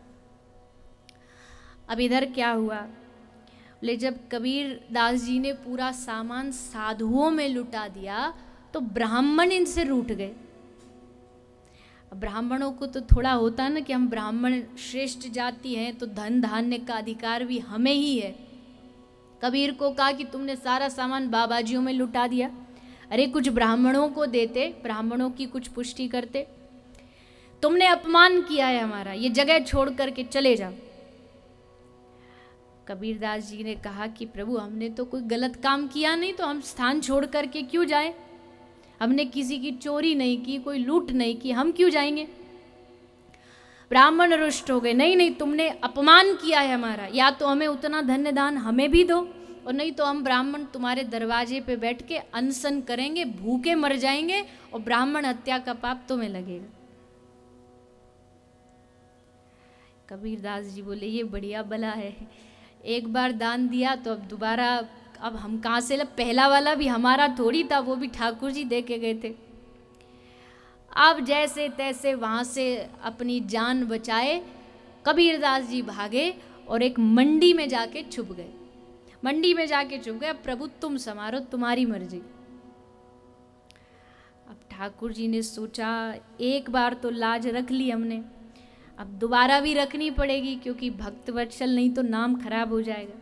अब इधर क्या हुआ, बोले जब कबीर दास जी ने पूरा सामान साधुओं में लुटा दिया तो ब्राह्मण इनसे रूठ गए। अब ब्राह्मणों को तो थोड़ा होता है ना कि हम ब्राह्मण श्रेष्ठ जाति हैं तो धन धान्य का अधिकार भी हमें ही है। कबीर को कहा कि तुमने सारा सामान बाबाजियों में लुटा दिया, अरे कुछ ब्राह्मणों को देते, ब्राह्मणों की कुछ पुष्टि करते। तुमने अपमान किया है हमारा, ये जगह छोड़ करके चले जाओ। कबीरदास जी ने कहा कि प्रभु हमने तो कोई गलत काम किया नहीं, तो हम स्थान छोड़ करके क्यों जाएं? हमने किसी की चोरी नहीं की, कोई लूट नहीं की, हम क्यों जाएंगे? ब्राह्मण रुष्ट हो गए, नहीं नहीं तुमने अपमान किया है हमारा, या तो हमें उतना धन्य दान हमें भी दो, और नहीं तो हम ब्राह्मण तुम्हारे दरवाजे पे बैठ के अनशन करेंगे, भूखे मर जाएंगे और ब्राह्मण हत्या का पाप तुम्हें लगेगा। कबीरदास जी बोले ये बढ़िया भला है, एक बार दान दिया तो अब दोबारा, अब हम कहाँ से पहला वाला भी हमारा थोड़ी था, वो भी ठाकुर जी दे के गए थे। अब जैसे तैसे वहाँ से अपनी जान बचाए कबीरदास जी भागे और एक मंडी में जाके छुप गए। मंडी में जाके छुप गए, अब प्रभु तुम संवारो, तुम्हारी मर्जी। अब ठाकुर जी ने सोचा एक बार तो लाज रख ली हमने, अब दोबारा भी रखनी पड़ेगी, क्योंकि भक्त वत्सल नहीं तो नाम खराब हो जाएगा।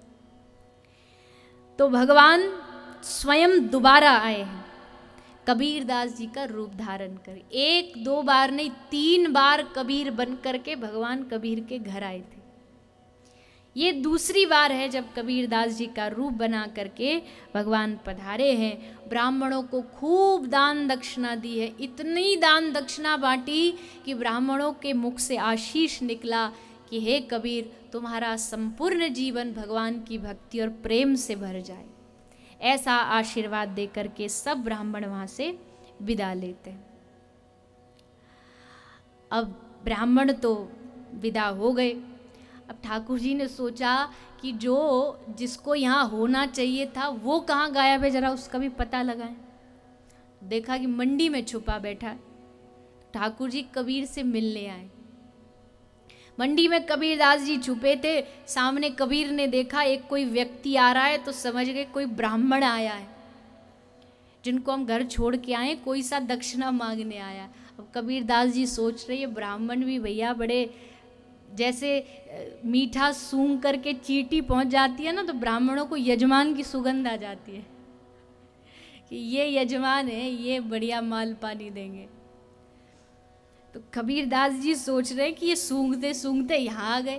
तो भगवान स्वयं दोबारा आए हैं कबीरदास जी का रूप धारण कर। एक दो बार नहीं, 3 बार कबीर बन करके भगवान कबीर के घर आए थे। ये दूसरी बार है जब कबीरदास जी का रूप बना करके भगवान पधारे हैं। ब्राह्मणों को खूब दान दक्षिणा दी है, इतनी दान दक्षिणा बांटी कि ब्राह्मणों के मुख से आशीष निकला कि हे कबीर तुम्हारा संपूर्ण जीवन भगवान की भक्ति और प्रेम से भर जाए। ऐसा आशीर्वाद दे करके सब ब्राह्मण वहाँ से विदा लेते हैं। अब ब्राह्मण तो विदा हो गए। अब ठाकुर जी ने सोचा कि जो जिसको यहाँ होना चाहिए था वो कहाँ गायब है, जरा उसका भी पता लगाएं। देखा कि मंडी में छुपा बैठा। ठाकुर जी कबीर से मिलने आए। मंडी में कबीरदास जी छुपे थे, सामने कबीर ने देखा एक कोई व्यक्ति आ रहा है तो समझ गए कोई ब्राह्मण आया है, जिनको हम घर छोड़ के आए, कोई सा दक्षिणा मांगने आया। अब कबीरदास जी सोच रहे ये ब्राह्मण भी भैया बड़े, जैसे मीठा सूंघ करके चींटी पहुंच जाती है ना, तो ब्राह्मणों को यजमान की सुगंध आ जाती है कि ये यजमान है, ये बढ़िया माल पानी देंगे। तो कबीरदास जी सोच रहे कि ये सूंघते सूंघते यहाँ आ गए।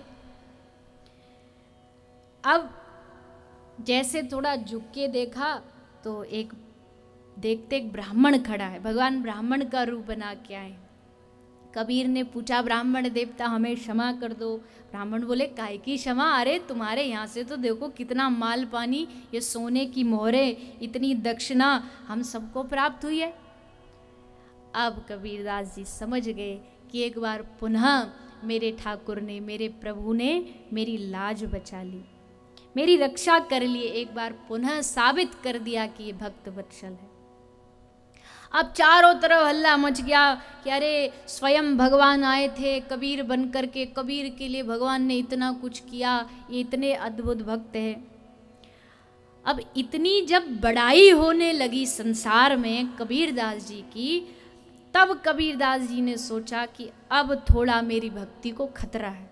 अब जैसे थोड़ा झुक के देखा तो एक देखते एक ब्राह्मण खड़ा है, भगवान ब्राह्मण का रूप बना के आए। कबीर ने पूछा ब्राह्मण देवता हमें क्षमा कर दो। ब्राह्मण बोले काहे की क्षमा, अरे तुम्हारे यहाँ से तो देखो कितना माल पानी, ये सोने की मोहरें, इतनी दक्षिणा हम सबको प्राप्त हुई है। अब कबीरदास जी समझ गए कि एक बार पुनः मेरे ठाकुर ने, मेरे प्रभु ने मेरी लाज बचा ली, मेरी रक्षा कर लिए, एक बार पुनः साबित कर दिया कि ये भक्त वत्सल है। अब चारों तरफ हल्ला मच गया कि अरे स्वयं भगवान आए थे कबीर बन करके, कबीर के लिए भगवान ने इतना कुछ किया, ये इतने अद्भुत भक्त हैं। अब इतनी जब बड़ाई होने लगी संसार में कबीरदास जी की, तब कबीरदास जी ने सोचा कि अब थोड़ा मेरी भक्ति को खतरा है।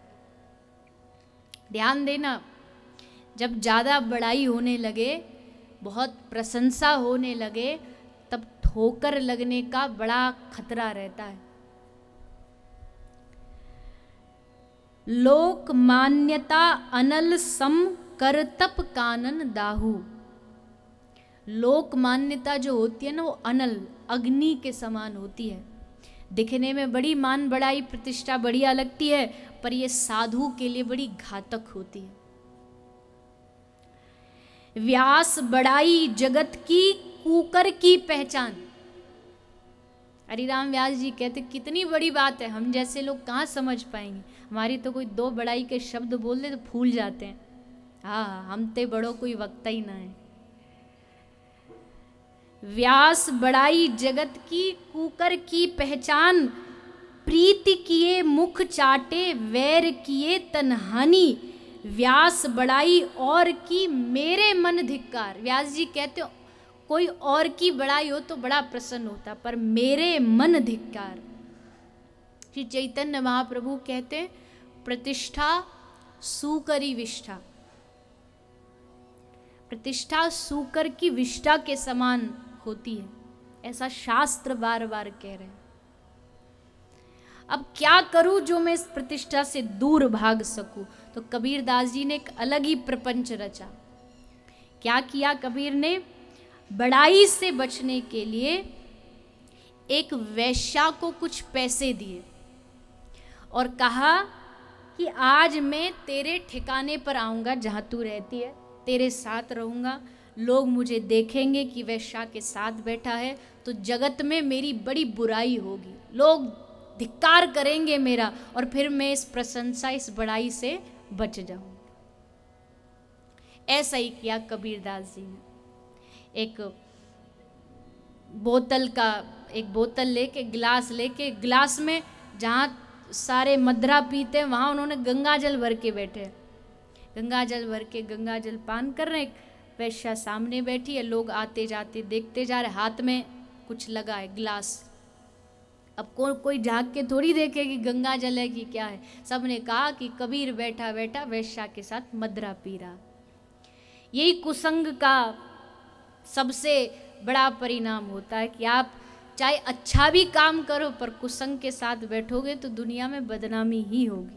ध्यान देना, जब ज़्यादा बड़ाई होने लगे, बहुत प्रशंसा होने लगे, तब ठोकर लगने का बड़ा खतरा रहता है। लोक मान्यता अनल सम करतप कानन दाहू। लोक मान्यता जो होती है ना, वो अनल अग्नि के समान होती है। दिखने में बड़ी मान बढ़ाई प्रतिष्ठा बढ़िया लगती है, पर ये साधु के लिए बड़ी घातक होती है। व्यास बढ़ाई जगत की कुकर की पहचान। हरिराम व्यास जी कहते कितनी बड़ी बात है, हम जैसे लोग कहाँ समझ पाएंगे। हमारी तो कोई 2 बड़ाई के शब्द बोल दे तो फूल जाते हैं। हाँ, हम ते बड़ो कोई वक्ता ही ना है। व्यास बड़ाई जगत की, कुकर की पहचान, प्रीति किए मुख चाटे, वैर किए तनहानि, व्यास बड़ाई और की मेरे मन धिक्कार। व्यास जी कहते हो कोई और की बड़ाई हो तो बड़ा प्रसन्न होता, पर मेरे मन धिक्कार। श्री चैतन्य महाप्रभु कहते हैं प्रतिष्ठा सूकरी विष्ठा, प्रतिष्ठा सूकर की विष्ठा के समान होती है, ऐसा शास्त्र बार बार कह रहे हैं। अब क्या करूं जो मैं इस प्रतिष्ठा से दूर भाग सकूं? तो कबीर दास जी ने एक अलग ही प्रपंच रचा। क्या किया कबीर ने? बड़ाई से बचने के लिए एक वैश्या को कुछ पैसे दिए और कहा कि आज मैं तेरे ठिकाने पर आऊंगा जहां तू रहती है, तेरे साथ रहूंगा, लोग मुझे देखेंगे कि वैश्या के साथ बैठा है तो जगत में मेरी बड़ी बुराई होगी, लोग धिक्कार करेंगे मेरा, और फिर मैं इस प्रशंसा, इस बड़ाई से बच जाऊंगा। ऐसा ही किया कबीर दास जी ने। एक बोतल लेके, गिलास लेके, गिलास में जहाँ सारे मदरा पीते हैं वहाँ उन्होंने गंगा जल भर के बैठे, गंगा जल भर के गंगा जल पान कर रहे। वैश्या सामने बैठी है, लोग आते जाते देखते जा रहे, हाथ में कुछ लगा है गिलास। अब कोई झाँक के थोड़ी देखे कि गंगा जल है कि क्या है। सबने कहा कि कबीर बैठा बैठा वैश्या के साथ मदरा पी रहा। यही कुसंग का सबसे बड़ा परिणाम होता है कि आप चाहे अच्छा भी काम करो पर कुसंग के साथ बैठोगे तो दुनिया में बदनामी ही होगी।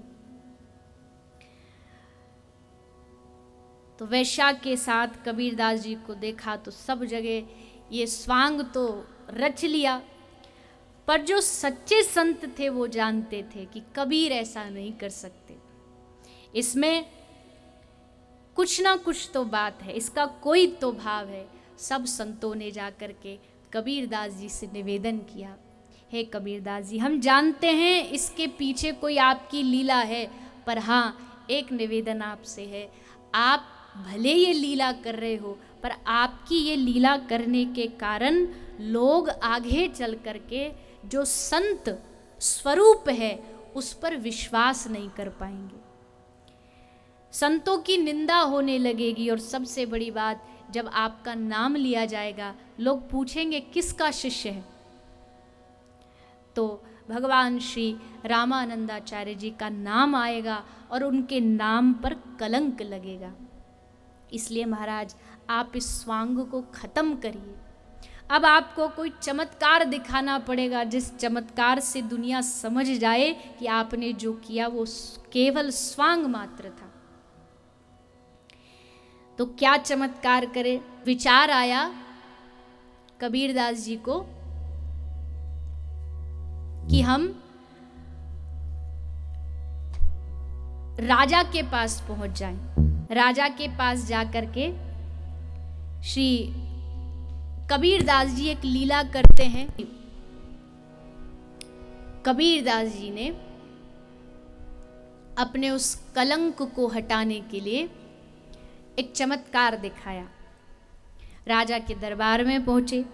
तो वैश्या के साथ कबीरदास जी को देखा तो सब जगह ये स्वांग तो रच लिया, पर जो सच्चे संत थे वो जानते थे कि कबीर ऐसा नहीं कर सकते, इसमें कुछ ना कुछ तो बात है, इसका कोई तो भाव है। सब संतों ने जाकर के कबीरदास जी से निवेदन किया, हे कबीरदास जी, हम जानते हैं इसके पीछे कोई आपकी लीला है, पर हाँ एक निवेदन आपसे है, आप भले ये लीला कर रहे हो पर आपकी ये लीला करने के कारण लोग आगे चल करके जो संत स्वरूप है उस पर विश्वास नहीं कर पाएंगे, संतों की निंदा होने लगेगी। और सबसे बड़ी बात, जब आपका नाम लिया जाएगा लोग पूछेंगे किसका शिष्य है, तो भगवान श्री रामानंदाचार्य जी का नाम आएगा और उनके नाम पर कलंक लगेगा। इसलिए महाराज आप इस स्वांग को खत्म करिए। अब आपको कोई चमत्कार दिखाना पड़ेगा जिस चमत्कार से दुनिया समझ जाए कि आपने जो किया वो केवल स्वांग मात्र था। तो क्या चमत्कार करे? विचार आया कबीरदास जी को कि हम राजा के पास पहुंच जाएं। राजा के पास जाकर के श्री कबीरदास जी एक लीला करते हैं। कबीरदास जी ने अपने उस कलंक को हटाने के लिए एक चमत्कार दिखाया। राजा के दरबार में पहुंचे।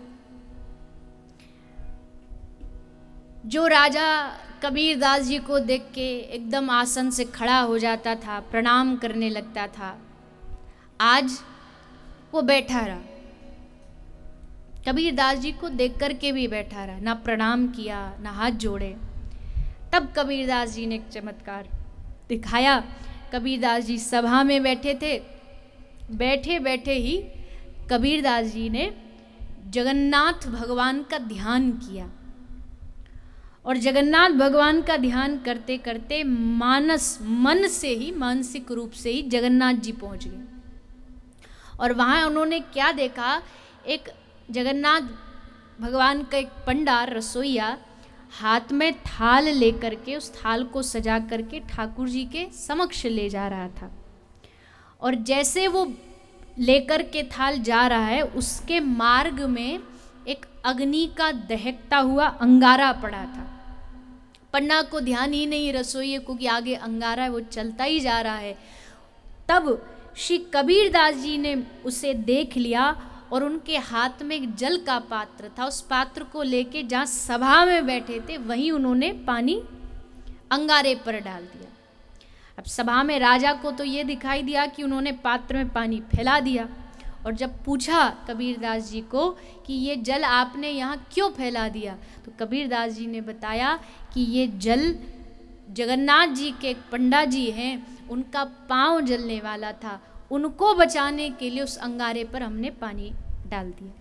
जो राजा कबीरदास जी को देख के एकदम आसन से खड़ा हो जाता था, प्रणाम करने लगता था, आज वो बैठा रहा। कबीरदास जी को देख कर के भी बैठा रहा, ना प्रणाम किया ना हाथ जोड़े। तब कबीरदास जी ने एक चमत्कार दिखाया। कबीरदास जी सभा में बैठे थे, बैठे बैठे ही कबीरदास जी ने जगन्नाथ भगवान का ध्यान किया और जगन्नाथ भगवान का ध्यान करते करते मन से ही, मानसिक रूप से ही जगन्नाथ जी पहुंच गए। और वहाँ उन्होंने क्या देखा, एक जगन्नाथ भगवान का एक पंडा रसोईया हाथ में थाल लेकर के उस थाल को सजा करके ठाकुर जी के समक्ष ले जा रहा था। और जैसे वो लेकर के थाल जा रहा है, उसके मार्ग में एक अग्नि का दहकता हुआ अंगारा पड़ा था। पंडा को ध्यान ही नहीं रसोइये को कि आगे अंगारा है, वो चलता ही जा रहा है। तब श्री कबीरदास जी ने उसे देख लिया और उनके हाथ में एक जल का पात्र था। उस पात्र को लेके जहाँ सभा में बैठे थे वहीं उन्होंने पानी अंगारे पर डाल दिया। अब सभा में राजा को तो ये दिखाई दिया कि उन्होंने पात्र में पानी फैला दिया, और जब पूछा कबीरदास जी को कि ये जल आपने यहाँ क्यों फैला दिया, तो कबीरदास जी ने बताया कि ये जल जगन्नाथ जी के एक पंडा जी हैं, उनका पाँव जलने वाला था, उनको बचाने के लिए उस अंगारे पर हमने पानी डाल दिया।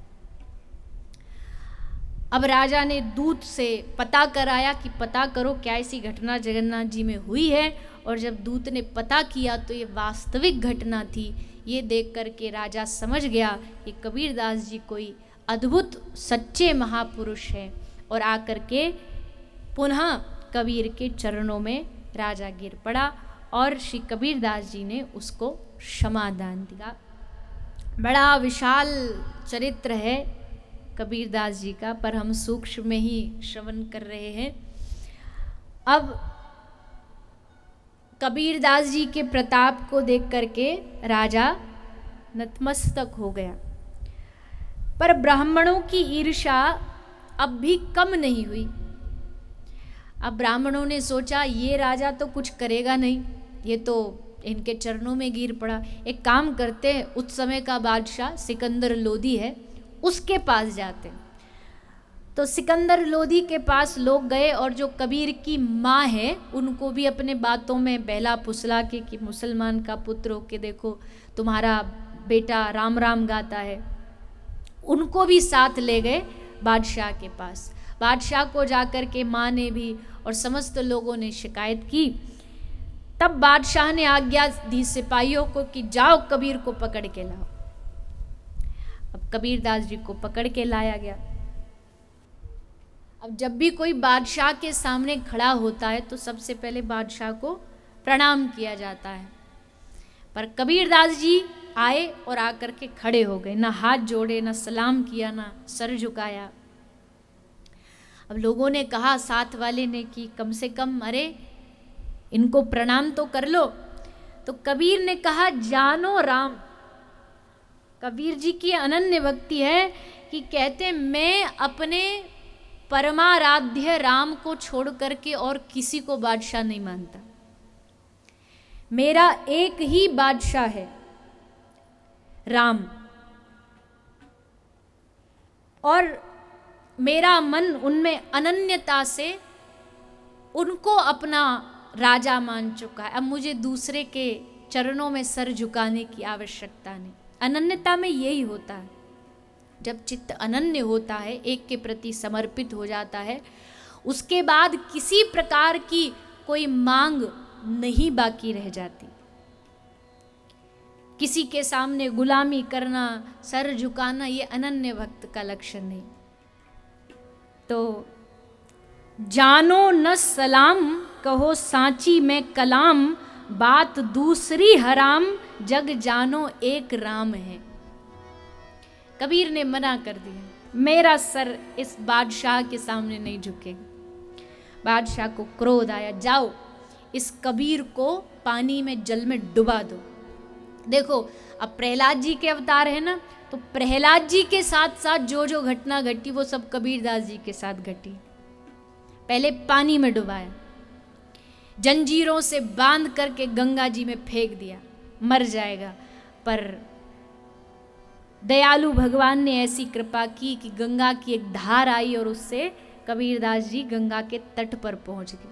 अब राजा ने दूत से पता कराया कि पता करो क्या ऐसी घटना जगन्नाथ जी में हुई है, और जब दूत ने पता किया तो ये वास्तविक घटना थी। ये देख करके राजा समझ गया कि कबीरदास जी कोई अद्भुत सच्चे महापुरुष हैं, और आकर के पुनः कबीर के चरणों में राजा गिर पड़ा और श्री कबीरदास जी ने उसको क्षमादान दिया। बड़ा विशाल चरित्र है कबीरदास जी का, पर हम सूक्ष्म में ही श्रवण कर रहे हैं। अब कबीरदास जी के प्रताप को देख करके राजा नतमस्तक हो गया, पर ब्राह्मणों की ईर्ष्या अब भी कम नहीं हुई। अब ब्राह्मणों ने सोचा ये राजा तो कुछ करेगा नहीं, ये तो इनके चरणों में गिर पड़ा, एक काम करते हैं, उस समय का बादशाह सिकंदर लोदी है, उसके पास जाते। तो सिकंदर लोदी के पास लोग गए, और जो कबीर की माँ है उनको भी अपने बातों में बहला फुसला के कि मुसलमान का पुत्र हो के देखो तुम्हारा बेटा राम राम गाता है, उनको भी साथ ले गए बादशाह के पास। बादशाह को जाकर के माँ ने भी और समस्त लोगों ने शिकायत की। तब बादशाह ने आज्ञा दी सिपाहियों को कि जाओ कबीर को पकड़ के लाओ। अब कबीरदास जी को पकड़ के लाया गया। अब जब भी कोई बादशाह के सामने खड़ा होता है तो सबसे पहले बादशाह को प्रणाम किया जाता है, पर कबीरदास जी आए और आकर के खड़े हो गए, ना हाथ जोड़े, ना सलाम किया, ना सर झुकाया। अब लोगों ने कहा, साथ वाले ने कि कम से कम अरे इनको प्रणाम तो कर लो। तो कबीर ने कहा, जानो राम। कबीर जी की अनन्य भक्ति है कि कहते मैं अपने परमाराध्य राम को छोड़ करके और किसी को बादशाह नहीं मानता। मेरा एक ही बादशाह है, राम, और मेरा मन उनमें अनन्यता से उनको अपना राजा मान चुका है। अब मुझे दूसरे के चरणों में सर झुकाने की आवश्यकता नहीं। अनन्यता में यही होता है, जब चित्त अनन्य होता है, एक के प्रति समर्पित हो जाता है, उसके बाद किसी प्रकार की कोई मांग नहीं बाकी रह जाती। किसी के सामने गुलामी करना, सर झुकाना, ये अनन्य भक्त का लक्षण नहीं। तो जानो न सलाम, कहो सांची में कलाम, बात दूसरी हराम, जग जानो एक राम है। कबीर ने मना कर दिया, मेरा सर इस बादशाह के सामने नहीं झुकेगा। बादशाह को क्रोध आया, जाओ इस कबीर को पानी में, जल में डुबा दो। देखो अब प्रहलाद जी के अवतार है ना, तो प्रहलाद जी के साथ साथ जो जो घटना घटी वो सब कबीरदास जी के साथ घटी। पहले पानी में डुबाया, जंजीरों से बांध करके गंगा जी में फेंक दिया, मर जाएगा, पर दयालु भगवान ने ऐसी कृपा की कि गंगा की एक धार आई और उससे कबीरदास जी गंगा के तट पर पहुंच गए।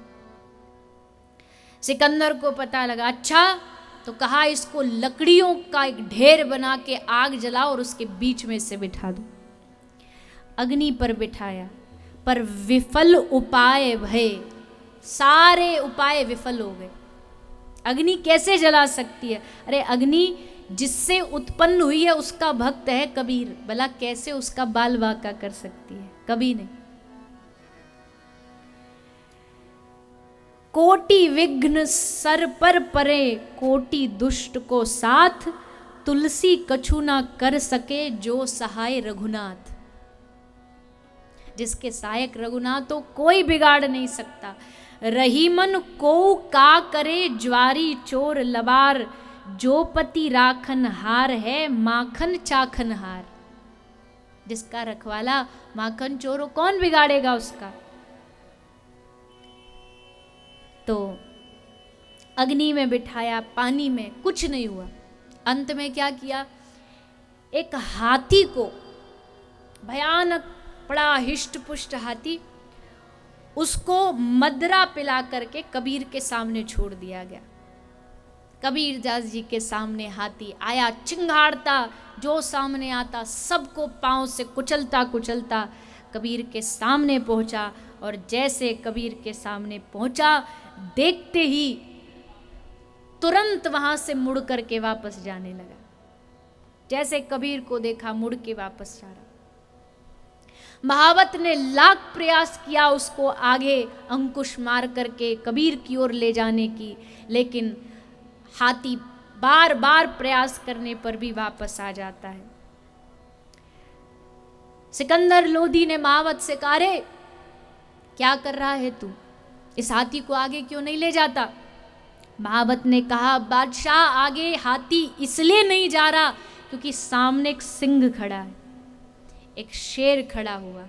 सिकंदर को पता लगा, अच्छा, तो कहा इसको लकड़ियों का एक ढेर बना के आग जलाओ और उसके बीच में इसे बिठा दो। अग्नि पर बिठाया, पर विफल उपाय भय, सारे उपाय विफल हो गए। अग्नि कैसे जला सकती है? अरे अग्नि जिससे उत्पन्न हुई है उसका भक्त है कबीर, भला कैसे उसका बाल वाका कर सकती है? कभी नहीं। कोटि विघ्न सर पर परे, कोटि दुष्ट को साथ, तुलसी कछु ना कर सके जो सहाय रघुनाथ। जिसके सहायक रघुनाथ तो कोई बिगाड़ नहीं सकता। रहीमन को का करे, ज्वारी चोर लबार, जो पति राखन हार है माखन चाखन हार। जिसका रखवाला माखन चोर हो, कौन बिगाड़ेगा उसका। तो अग्नि में बिठाया, पानी में, कुछ नहीं हुआ। अंत में क्या किया, एक हाथी को, भयानक बड़ा हिष्ट पुष्ट हाथी, उसको मदरा पिला करके कबीर के सामने छोड़ दिया गया। कबीर दास जी के सामने हाथी आया, चिंगाड़ता, जो सामने आता सबको पांव से कुचलता कुचलता कबीर के सामने पहुंचा। और जैसे कबीर के सामने पहुंचा, देखते ही तुरंत वहां से मुड़ करके वापस जाने लगा। जैसे कबीर को देखा, मुड़ के वापस जा रहा। महावत ने लाख प्रयास किया उसको आगे अंकुश मार करके कबीर की ओर ले जाने की, लेकिन हाथी बार बार प्रयास करने पर भी वापस आ जाता है। सिकंदर लोधी ने महावत से कहा, रे क्या कर रहा है तू, इस हाथी को आगे क्यों नहीं ले जाता। महावत ने कहा, बादशाह आगे हाथी इसलिए नहीं जा रहा क्योंकि सामने एक सिंह खड़ा है, एक शेर खड़ा हुआ।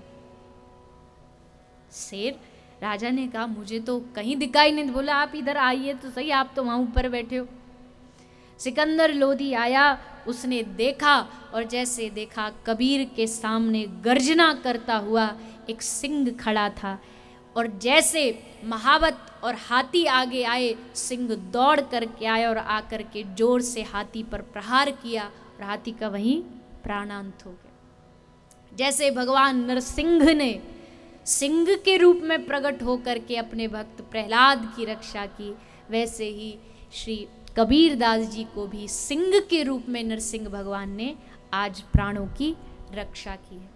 शेर, राजा ने कहा, मुझे तो कहीं दिखाई नहीं। बोला, आप इधर आइए तो सही, आप तो वहां ऊपर बैठे हो। सिकंदर लोधी आया, उसने देखा, और जैसे देखा कबीर के सामने गर्जना करता हुआ एक सिंह खड़ा था। और जैसे महावत और हाथी आगे आए, सिंह दौड़ करके आया और आकर के जोर से हाथी पर प्रहार किया और हाथी का वहीं प्राणांत हो गया। जैसे भगवान नरसिंह ने सिंह के रूप में प्रकट होकर के अपने भक्त प्रहलाद की रक्षा की, वैसे ही श्री कबीर दास जी को भी सिंह के रूप में नरसिंह भगवान ने आज प्राणों की रक्षा की है।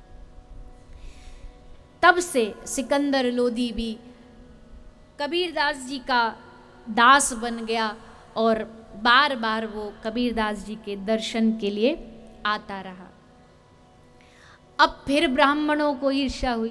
तब से सिकंदर लोधी भी कबीर दास जी का दास बन गया और बार बार वो कबीर दास जी के दर्शन के लिए आता रहा। अब फिर ब्राह्मणों को ईर्ष्या हुई।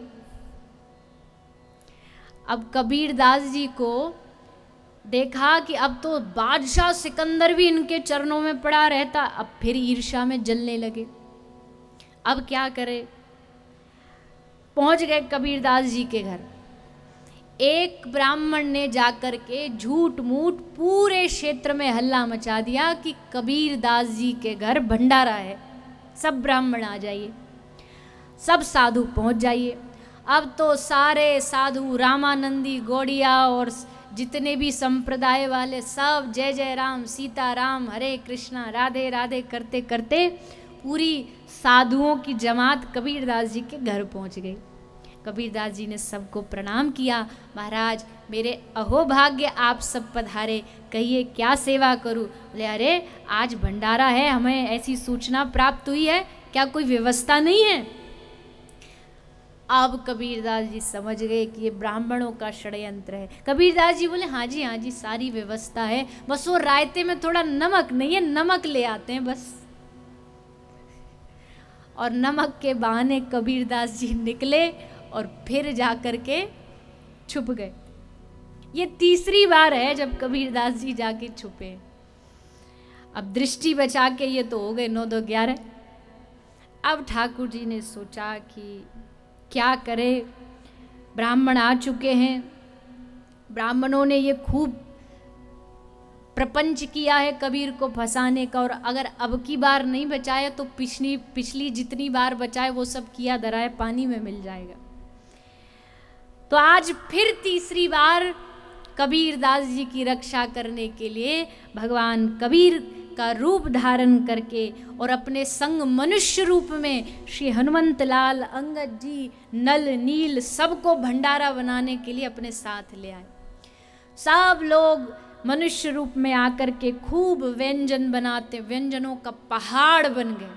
अब कबीर दास जी को देखा कि अब तो बादशाह सिकंदर भी इनके चरणों में पड़ा रहता, अब फिर ईर्ष्या में जलने लगे। अब क्या करे, पहुंच गए कबीर दास जी के घर। एक ब्राह्मण ने जाकर के झूठ मूठ पूरे क्षेत्र में हल्ला मचा दिया कि कबीर दास जी के घर भंडारा है, सब ब्राह्मण आ जाइए, सब साधु पहुंच जाइए। अब तो सारे साधु, रामानंदी, गौड़िया और जितने भी संप्रदाय वाले सब जय जय राम, सीता राम, हरे कृष्णा, राधे राधे करते करते पूरी साधुओं की जमात कबीर दास जी के घर पहुंच गई। कबीर दास जी ने सबको प्रणाम किया। महाराज, मेरे अहोभाग्य आप सब पधारे, कहिए क्या सेवा करूं। बोले, अरे आज भंडारा है, हमें ऐसी सूचना प्राप्त हुई है, क्या कोई व्यवस्था नहीं है। अब कबीर दास जी समझ गए कि ये ब्राह्मणों का षड्यंत्र है। कबीर दास जी बोले, हाँ जी सारी व्यवस्था है, बस वो रायते में थोड़ा नमक नहीं है, नमक ले आते हैं बस। और नमक के बहाने कबीर दास जी निकले और फिर जाकर के छुप गए। ये तीसरी बार है जब कबीर दास जी जाके छुपे। अब दृष्टि बचा के ये तो हो गए 9 2 11। अब ठाकुर जी ने सोचा कि क्या करे, ब्राह्मण आ चुके हैं, ब्राह्मणों ने ये खूब प्रपंच किया है कबीर को फंसाने का, और अगर अब की बार नहीं बचाया तो पिछली जितनी बार बचाए वो सब किया धराए पानी में मिल जाएगा। तो आज फिर तीसरी बार कबीर दास जी की रक्षा करने के लिए भगवान कबीर का रूप धारण करके और अपने संग मनुष्य रूप में श्री हनुमंत लाल, अंगद जी, नल, नील सबको भंडारा बनाने के लिए अपने साथ ले आए। सब लोग मनुष्य रूप में आकर के खूब व्यंजन बनाते, व्यंजनों का पहाड़ बन गए।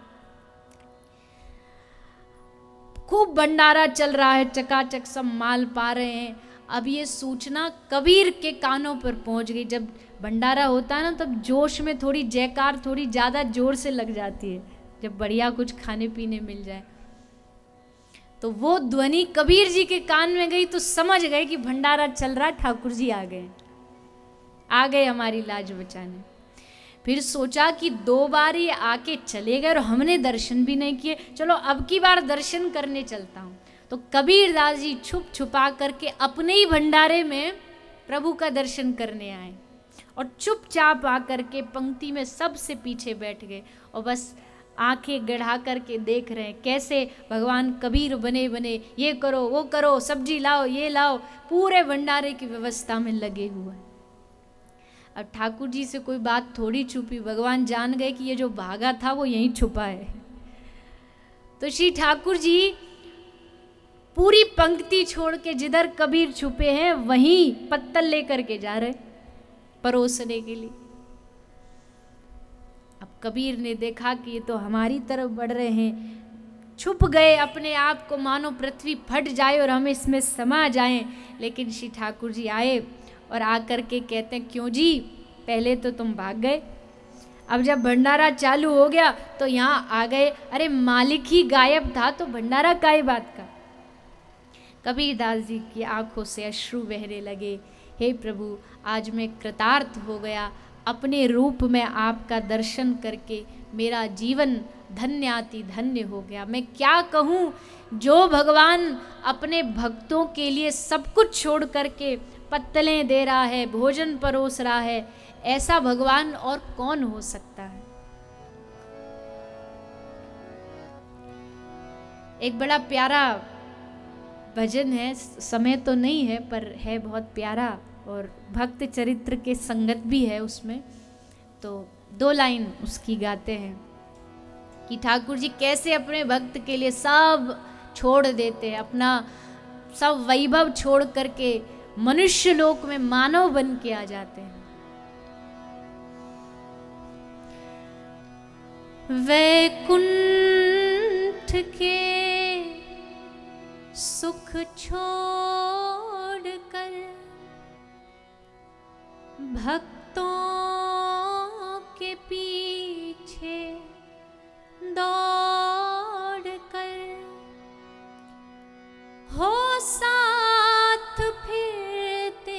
खूब भंडारा चल रहा है, चकाचक सब माल पा रहे हैं। अब ये सूचना कबीर के कानों पर पहुंच गई। जब भंडारा होता है ना, तब जोश में थोड़ी जयकार थोड़ी ज़्यादा जोर से लग जाती है, जब बढ़िया कुछ खाने पीने मिल जाए। तो वो ध्वनि कबीर जी के कान में गई तो समझ गए कि भंडारा चल रहा, ठाकुर जी आ गए हमारी लाज बचाने। फिर सोचा कि 2 बार ये आके चले गए और हमने दर्शन भी नहीं किए, चलो अब की बार दर्शन करने चलता हूँ। तो कबीरदास जी छुप छुपा करके अपने ही भंडारे में प्रभु का दर्शन करने आए और चुपचाप आकर के पंक्ति में सबसे पीछे बैठ गए और बस आंखें गढ़ा करके देख रहे हैं कैसे भगवान कबीर बने बने, ये करो वो करो, सब्जी लाओ ये लाओ, पूरे भंडारे की व्यवस्था में लगे हुए। अब ठाकुर जी से कोई बात थोड़ी छुपी, भगवान जान गए कि ये जो भागा था वो यहीं छुपा है। तो श्री ठाकुर जी पूरी पंक्ति छोड़ के जिधर कबीर छुपे हैं वहीं पत्तल लेकर के जा रहे परोसने के लिए। अब कबीर ने देखा कि ये तो हमारी तरफ बढ़ रहे हैं, छुप गए अपने आप को, मानो पृथ्वी फट जाए और हम इसमें समा जाएं। लेकिन श्री ठाकुर जी आए और आकर के कहते हैं, क्यों जी पहले तो तुम भाग गए, अब जब भंडारा चालू हो गया तो यहाँ आ गए, अरे मालिक ही गायब था तो भंडारा काय बात का। कबीरदास जी की आंखों से अश्रु बहने लगे, हे प्रभु आज मैं कृतार्थ हो गया, अपने रूप में आपका दर्शन करके मेरा जीवन धन्याति धन्य हो गया। मैं क्या कहूँ, जो भगवान अपने भक्तों के लिए सब कुछ छोड़ करके पत्तलें दे रहा है, भोजन परोस रहा है, ऐसा भगवान और कौन हो सकता है। एक बड़ा प्यारा भजन है, समय तो नहीं है पर है बहुत प्यारा और भक्त चरित्र के संगत भी है उसमें। तो 2 लाइन उसकी गाते हैं कि ठाकुर जी कैसे अपने भक्त के लिए सब छोड़ देते हैं, अपना सब वैभव छोड़ करके मनुष्य लोक में मानव बन के आ जाते हैं। वैकुंठ के सुख छोड़ कर भक्तों के पीछे दौड़ कर हो साथ फिरते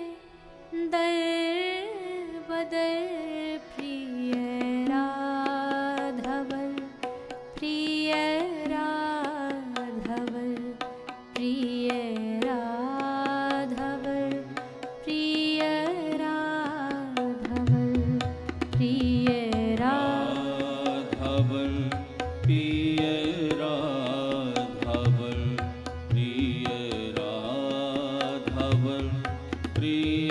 दर बदर प्रिय राधवल, प्रिय राधवल, प्रिय राधवल, प्रिय राधवल, प्रिय राधवल, प्रिय राधवल, प्रिय राधवल, प्रिय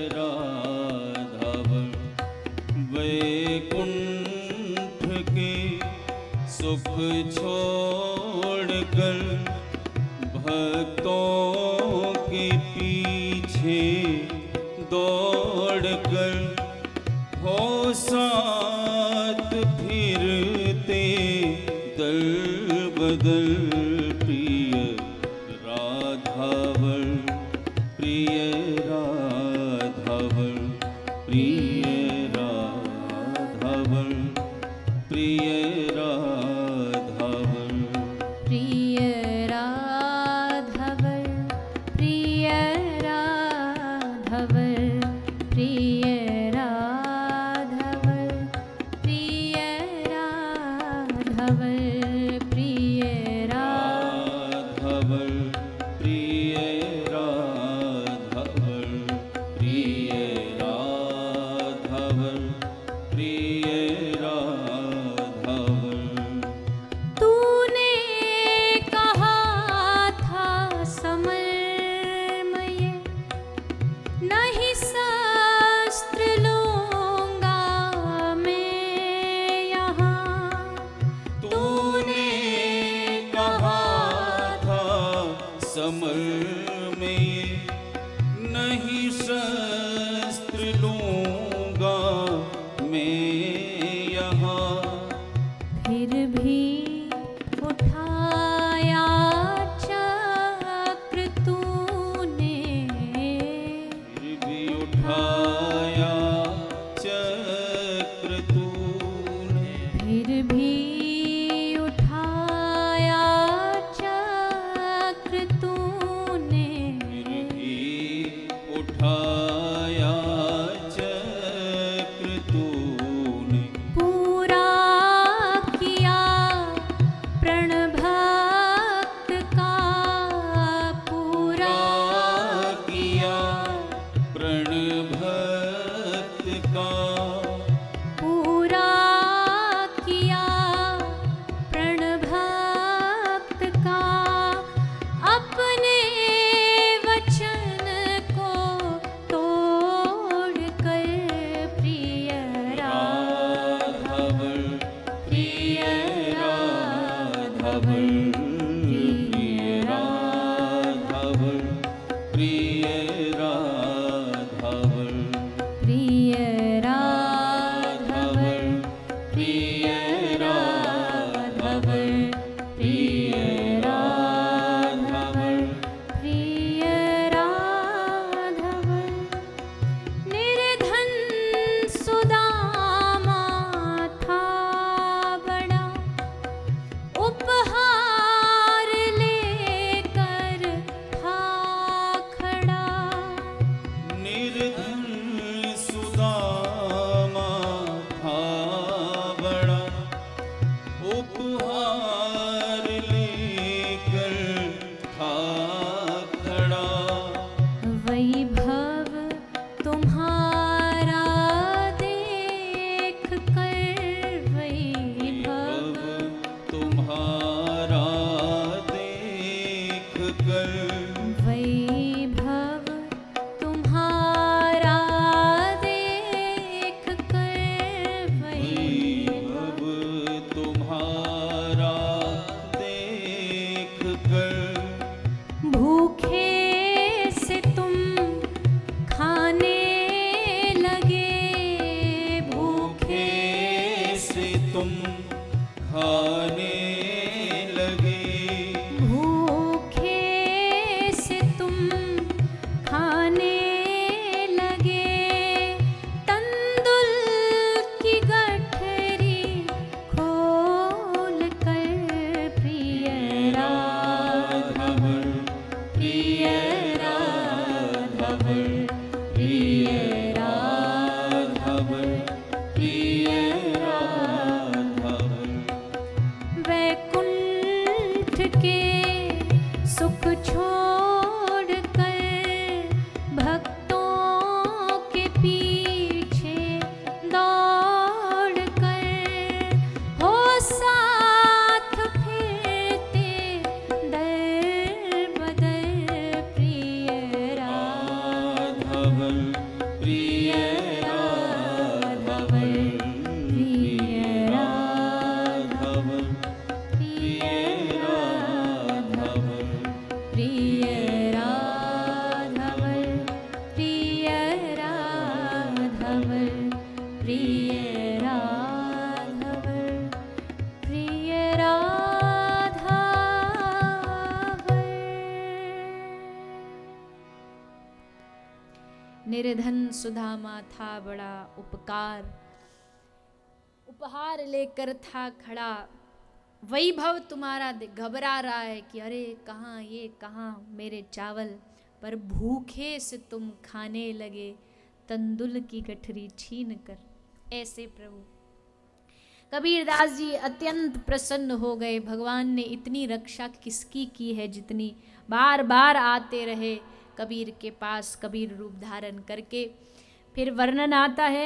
राधवल। वैकुंठ के सुख छोड़कर भक्तों के पीछे दौड़कर हो साथ फिरते दल बदल प्रिय राधवल, प्रिय राधवल, प्रिय राधवल, प्रिय राधवल, प्रिय राधवल, प्रिय राधवल, प्रिय राधवल, प्रिय राधवल, प्रिय राधवल, प्रिय राधवल, प्रिय राधवल, प्रिय राधवल। तूने कहा था समरमय, नहीं शस्त्र लूंगा मैं यहाँ। तूने कहा था समर में नहीं शस्त्र लूंगा मैं यहाँ। फिर भी उठाया चक्र तूने, फिर भी उठाया चक्र तूने, फिर भी उठाया चक्र तूने, फिर भी उठाया चक्र तूने। निर्धन सुदामा था बड़ा उपकार, उपहार लेकर था खड़ा। वैभव तुम्हारा घबरा रहा है कि अरे कहाँ ये कहाँ मेरे चावल, पर भूखे से तुम खाने लगे तंदुल की गठरी छीन कर। ऐसे प्रभु कबीरदास जी अत्यंत प्रसन्न हो गए। भगवान ने इतनी रक्षा किसकी की है जितनी। बार बार आते रहे कबीर के पास, कबीर रूप धारण करके। फिर वर्णन आता है,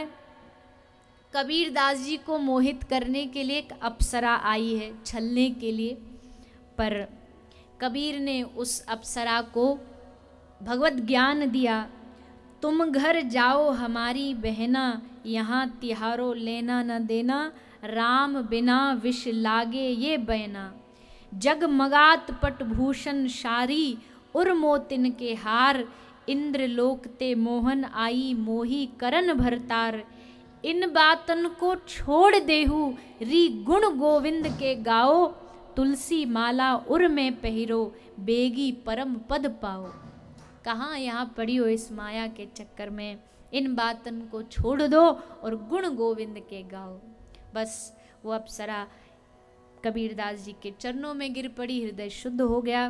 कबीरदास जी को मोहित करने के लिए एक अप्सरा आई है, छलने के लिए। पर कबीर ने उस अप्सरा को भगवत ज्ञान दिया। तुम घर जाओ हमारी बहना, यहाँ तिहारो लेना न देना, राम बिना विष लागे ये बहना। जगमगात पटभूषण शारी, उर मोतिन के हार, इंद्र लोक ते मोहन आई, मोही करन भरतार। इन बातन को छोड़ देहू, री गुण गोविंद के गाओ, तुलसी माला उर में पहिरो, बेगी परम पद पाओ। कहाँ यहाँ पड़ी हो इस माया के चक्कर में, इन बातन को छोड़ दो और गुण गोविंद के गाओ। बस वो अप्सरा कबीरदास जी के चरणों में गिर पड़ी, हृदय शुद्ध हो गया।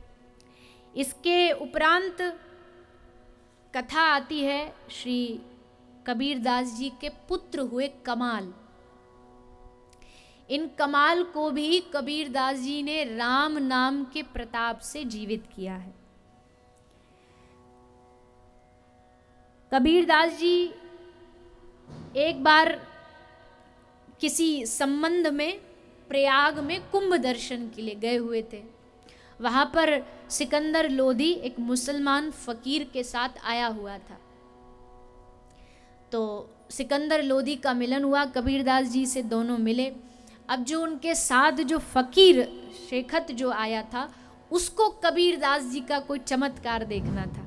इसके उपरांत कथा आती है श्री कबीरदास जी के पुत्र हुए कमाल। इन कमाल को भी कबीरदास जी ने राम नाम के प्रताप से जीवित किया है। कबीरदास जी एक बार किसी संबंध में प्रयाग में कुंभ दर्शन के लिए गए हुए थे। वहाँ पर सिकंदर लोधी एक मुसलमान फकीर के साथ आया हुआ था। तो सिकंदर लोधी का मिलन हुआ, कबीरदास जी से दोनों मिले। अब जो उनके साथ जो फकीर शेखत जो आया था, उसको कबीरदास जी का कोई चमत्कार देखना था।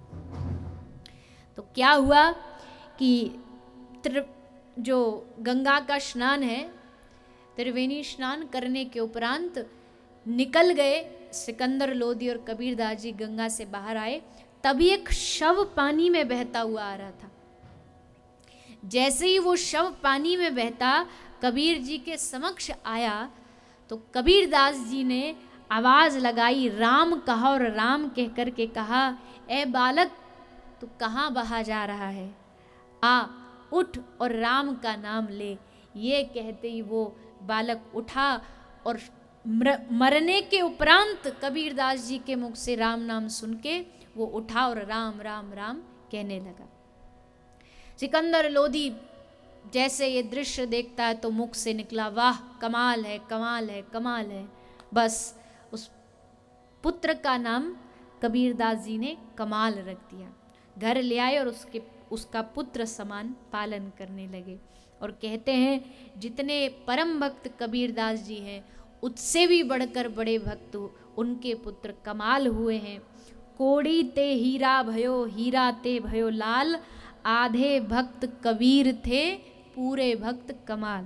तो क्या हुआ कि जो गंगा का स्नान है, त्रिवेणी स्नान करने के उपरांत निकल गए सिकंदर लोधी और कबीरदास जी गंगा से बाहर आए, तभी एक शव पानी में बहता हुआ आ रहा था। जैसे ही वो शव पानी में बहता कबीर जी के समक्ष आया तो कबीरदास जी ने आवाज लगाई, राम कहा, और राम कह कर के कहा, ए बालक तू कहाँ बहा जा रहा है, आ उठ और राम का नाम ले। ये कहते ही वो बालक उठा और मरने के उपरांत कबीरदास जी के मुख से राम नाम सुन के वो उठा और राम राम राम कहने लगा। सिकंदर लोधी जैसे ये दृश्य देखता है तो मुख से निकला, वाह कमाल है, कमाल है, कमाल है। बस उस पुत्र का नाम कबीरदास जी ने कमाल रख दिया। घर ले आए और उसका पुत्र समान पालन करने लगे। और कहते हैं जितने परम भक्त कबीरदास जी हैं उससे भी बढ़कर बड़े भक्त उनके पुत्र कमाल हुए हैं। कोड़ी ते हीरा भयो, हीरा ते भयो लाल, आधे भक्त कबीर थे, पूरे भक्त कमाल।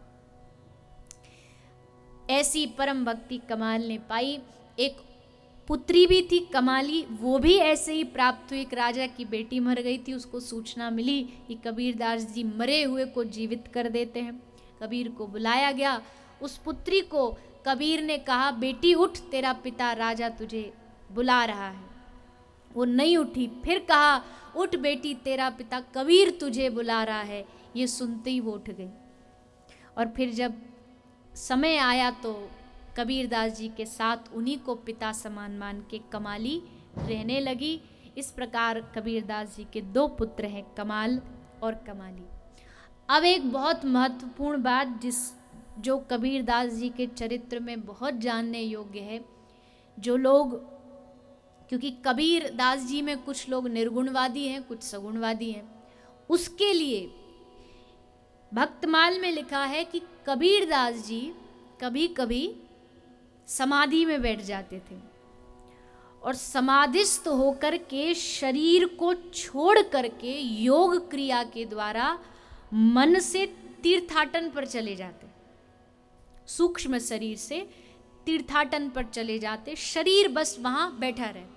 ऐसी परम भक्ति कमाल ने पाई। एक पुत्री भी थी कमाली, वो भी ऐसे ही प्राप्त हुई। एक राजा की बेटी मर गई थी, उसको सूचना मिली कि कबीरदास जी मरे हुए को जीवित कर देते हैं। कबीर को बुलाया गया। उस पुत्री को कबीर ने कहा, बेटी उठ, तेरा पिता राजा तुझे बुला रहा है। वो नहीं उठी। फिर कहा, उठ बेटी, तेरा पिता कबीर तुझे बुला रहा है। ये सुनते ही वो उठ गई। और फिर जब समय आया तो कबीरदास जी के साथ उन्हीं को पिता समान मान के कमाली रहने लगी। इस प्रकार कबीरदास जी के 2 पुत्र हैं, कमाल और कमाली। अब एक बहुत महत्वपूर्ण बात जो कबीरदास जी के चरित्र में बहुत जानने योग्य है। जो लोग, क्योंकि कबीरदास जी में कुछ लोग निर्गुणवादी हैं, कुछ सगुणवादी हैं, उसके लिए भक्तमाल में लिखा है कि कबीरदास जी कभी कभी समाधि में बैठ जाते थे और समाधिस्थ होकर के शरीर को छोड़ करके योग क्रिया के द्वारा मन से तीर्थाटन पर चले जाते। सूक्ष्म शरीर से तीर्थाटन पर चले जाते, शरीर बस वहां बैठा रहता।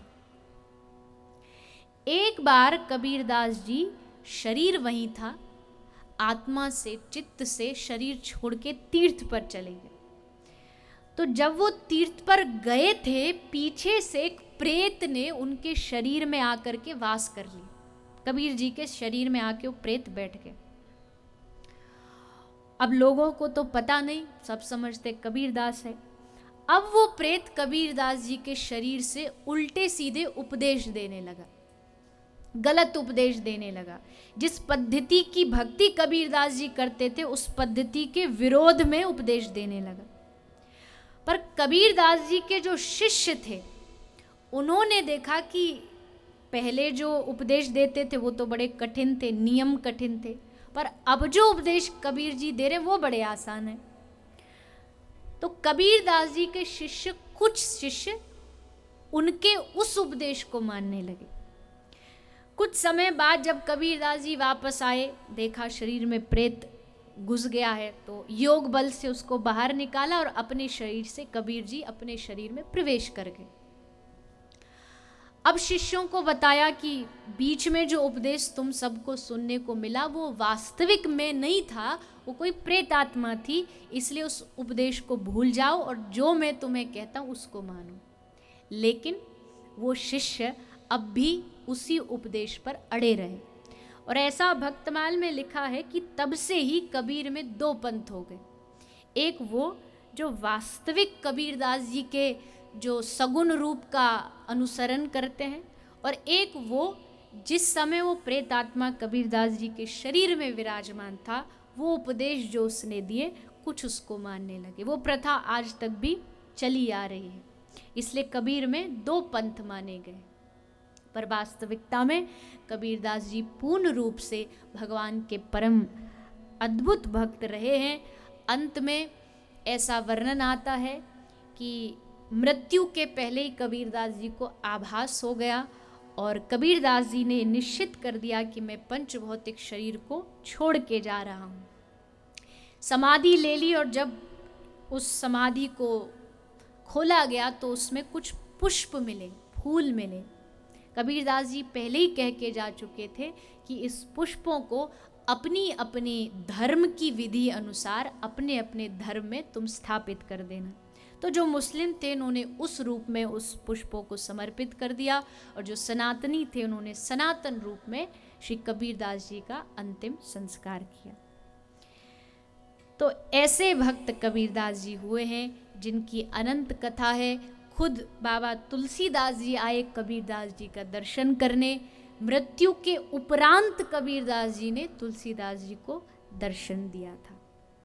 एक बार कबीरदास जी, शरीर वहीं था, आत्मा से, चित्त से शरीर छोड़ के तीर्थ पर चले गए। तो जब वो तीर्थ पर गए थे, पीछे से एक प्रेत ने उनके शरीर में आकर के वास कर लिया। कबीर जी के शरीर में आके वो प्रेत बैठ गए। अब लोगों को तो पता नहीं, सब समझते कबीरदास है। अब वो प्रेत कबीरदास जी के शरीर से उल्टे सीधे उपदेश देने लगा, गलत उपदेश देने लगा। जिस पद्धति की भक्ति कबीरदास जी करते थे उस पद्धति के विरोध में उपदेश देने लगा। पर कबीरदास जी के जो शिष्य थे उन्होंने देखा कि पहले जो उपदेश देते थे वो तो बड़े कठिन थे, नियम कठिन थे, पर अब जो उपदेश कबीर जी दे रहे वो बड़े आसान है। तो कबीरदास जी के शिष्य, कुछ शिष्य उनके उस उपदेश को मानने लगे। कुछ समय बाद जब कबीरदास जी वापस आए, देखा शरीर में प्रेत घुस गया है, तो योग बल से उसको बाहर निकाला और अपने शरीर से कबीर जी अपने शरीर में प्रवेश कर गए। अब शिष्यों को बताया कि बीच में जो उपदेश तुम सबको सुनने को मिला वो वास्तविक में नहीं था, वो कोई प्रेत आत्मा थी, इसलिए उस उपदेश को भूल जाओ और जो मैं तुम्हें कहता हूँ उसको मानो। लेकिन वो शिष्य अब भी उसी उपदेश पर अड़े रहे। और ऐसा भक्तमाल में लिखा है कि तब से ही कबीर में 2 पंथ हो गए। एक वो जो वास्तविक कबीरदास जी के जो सगुण रूप का अनुसरण करते हैं, और एक वो जिस समय वो प्रेत आत्मा कबीरदास जी के शरीर में विराजमान था, वो उपदेश जो उसने दिए कुछ उसको मानने लगे। वो प्रथा आज तक भी चली आ रही है। इसलिए कबीर में 2 पंथ माने गए। पर वास्तविकता में कबीरदास जी पूर्ण रूप से भगवान के परम अद्भुत भक्त रहे हैं। अंत में ऐसा वर्णन आता है कि मृत्यु के पहले ही कबीरदास जी को आभास हो गया और कबीरदास जी ने निश्चित कर दिया कि मैं पंच भौतिक शरीर को छोड़ के जा रहा हूँ। समाधि ले ली और जब उस समाधि को खोला गया तो उसमें कुछ पुष्प मिले, फूल मिले। कबीरदास जी पहले ही कह के जा चुके थे कि इस पुष्पों को अपनी अपनी धर्म की विधि अनुसार अपने अपने धर्म में तुम स्थापित कर देना। तो जो मुस्लिम थे उन्होंने उस रूप में उस पुष्पों को समर्पित कर दिया और जो सनातनी थे उन्होंने सनातन रूप में श्री कबीरदास जी का अंतिम संस्कार किया। तो ऐसे भक्त कबीरदास जी हुए हैं जिनकी अनंत कथा है। खुद बाबा तुलसीदास जी आए कबीरदास जी का दर्शन करने, मृत्यु के उपरांत कबीरदास जी ने तुलसीदास जी को दर्शन दिया था।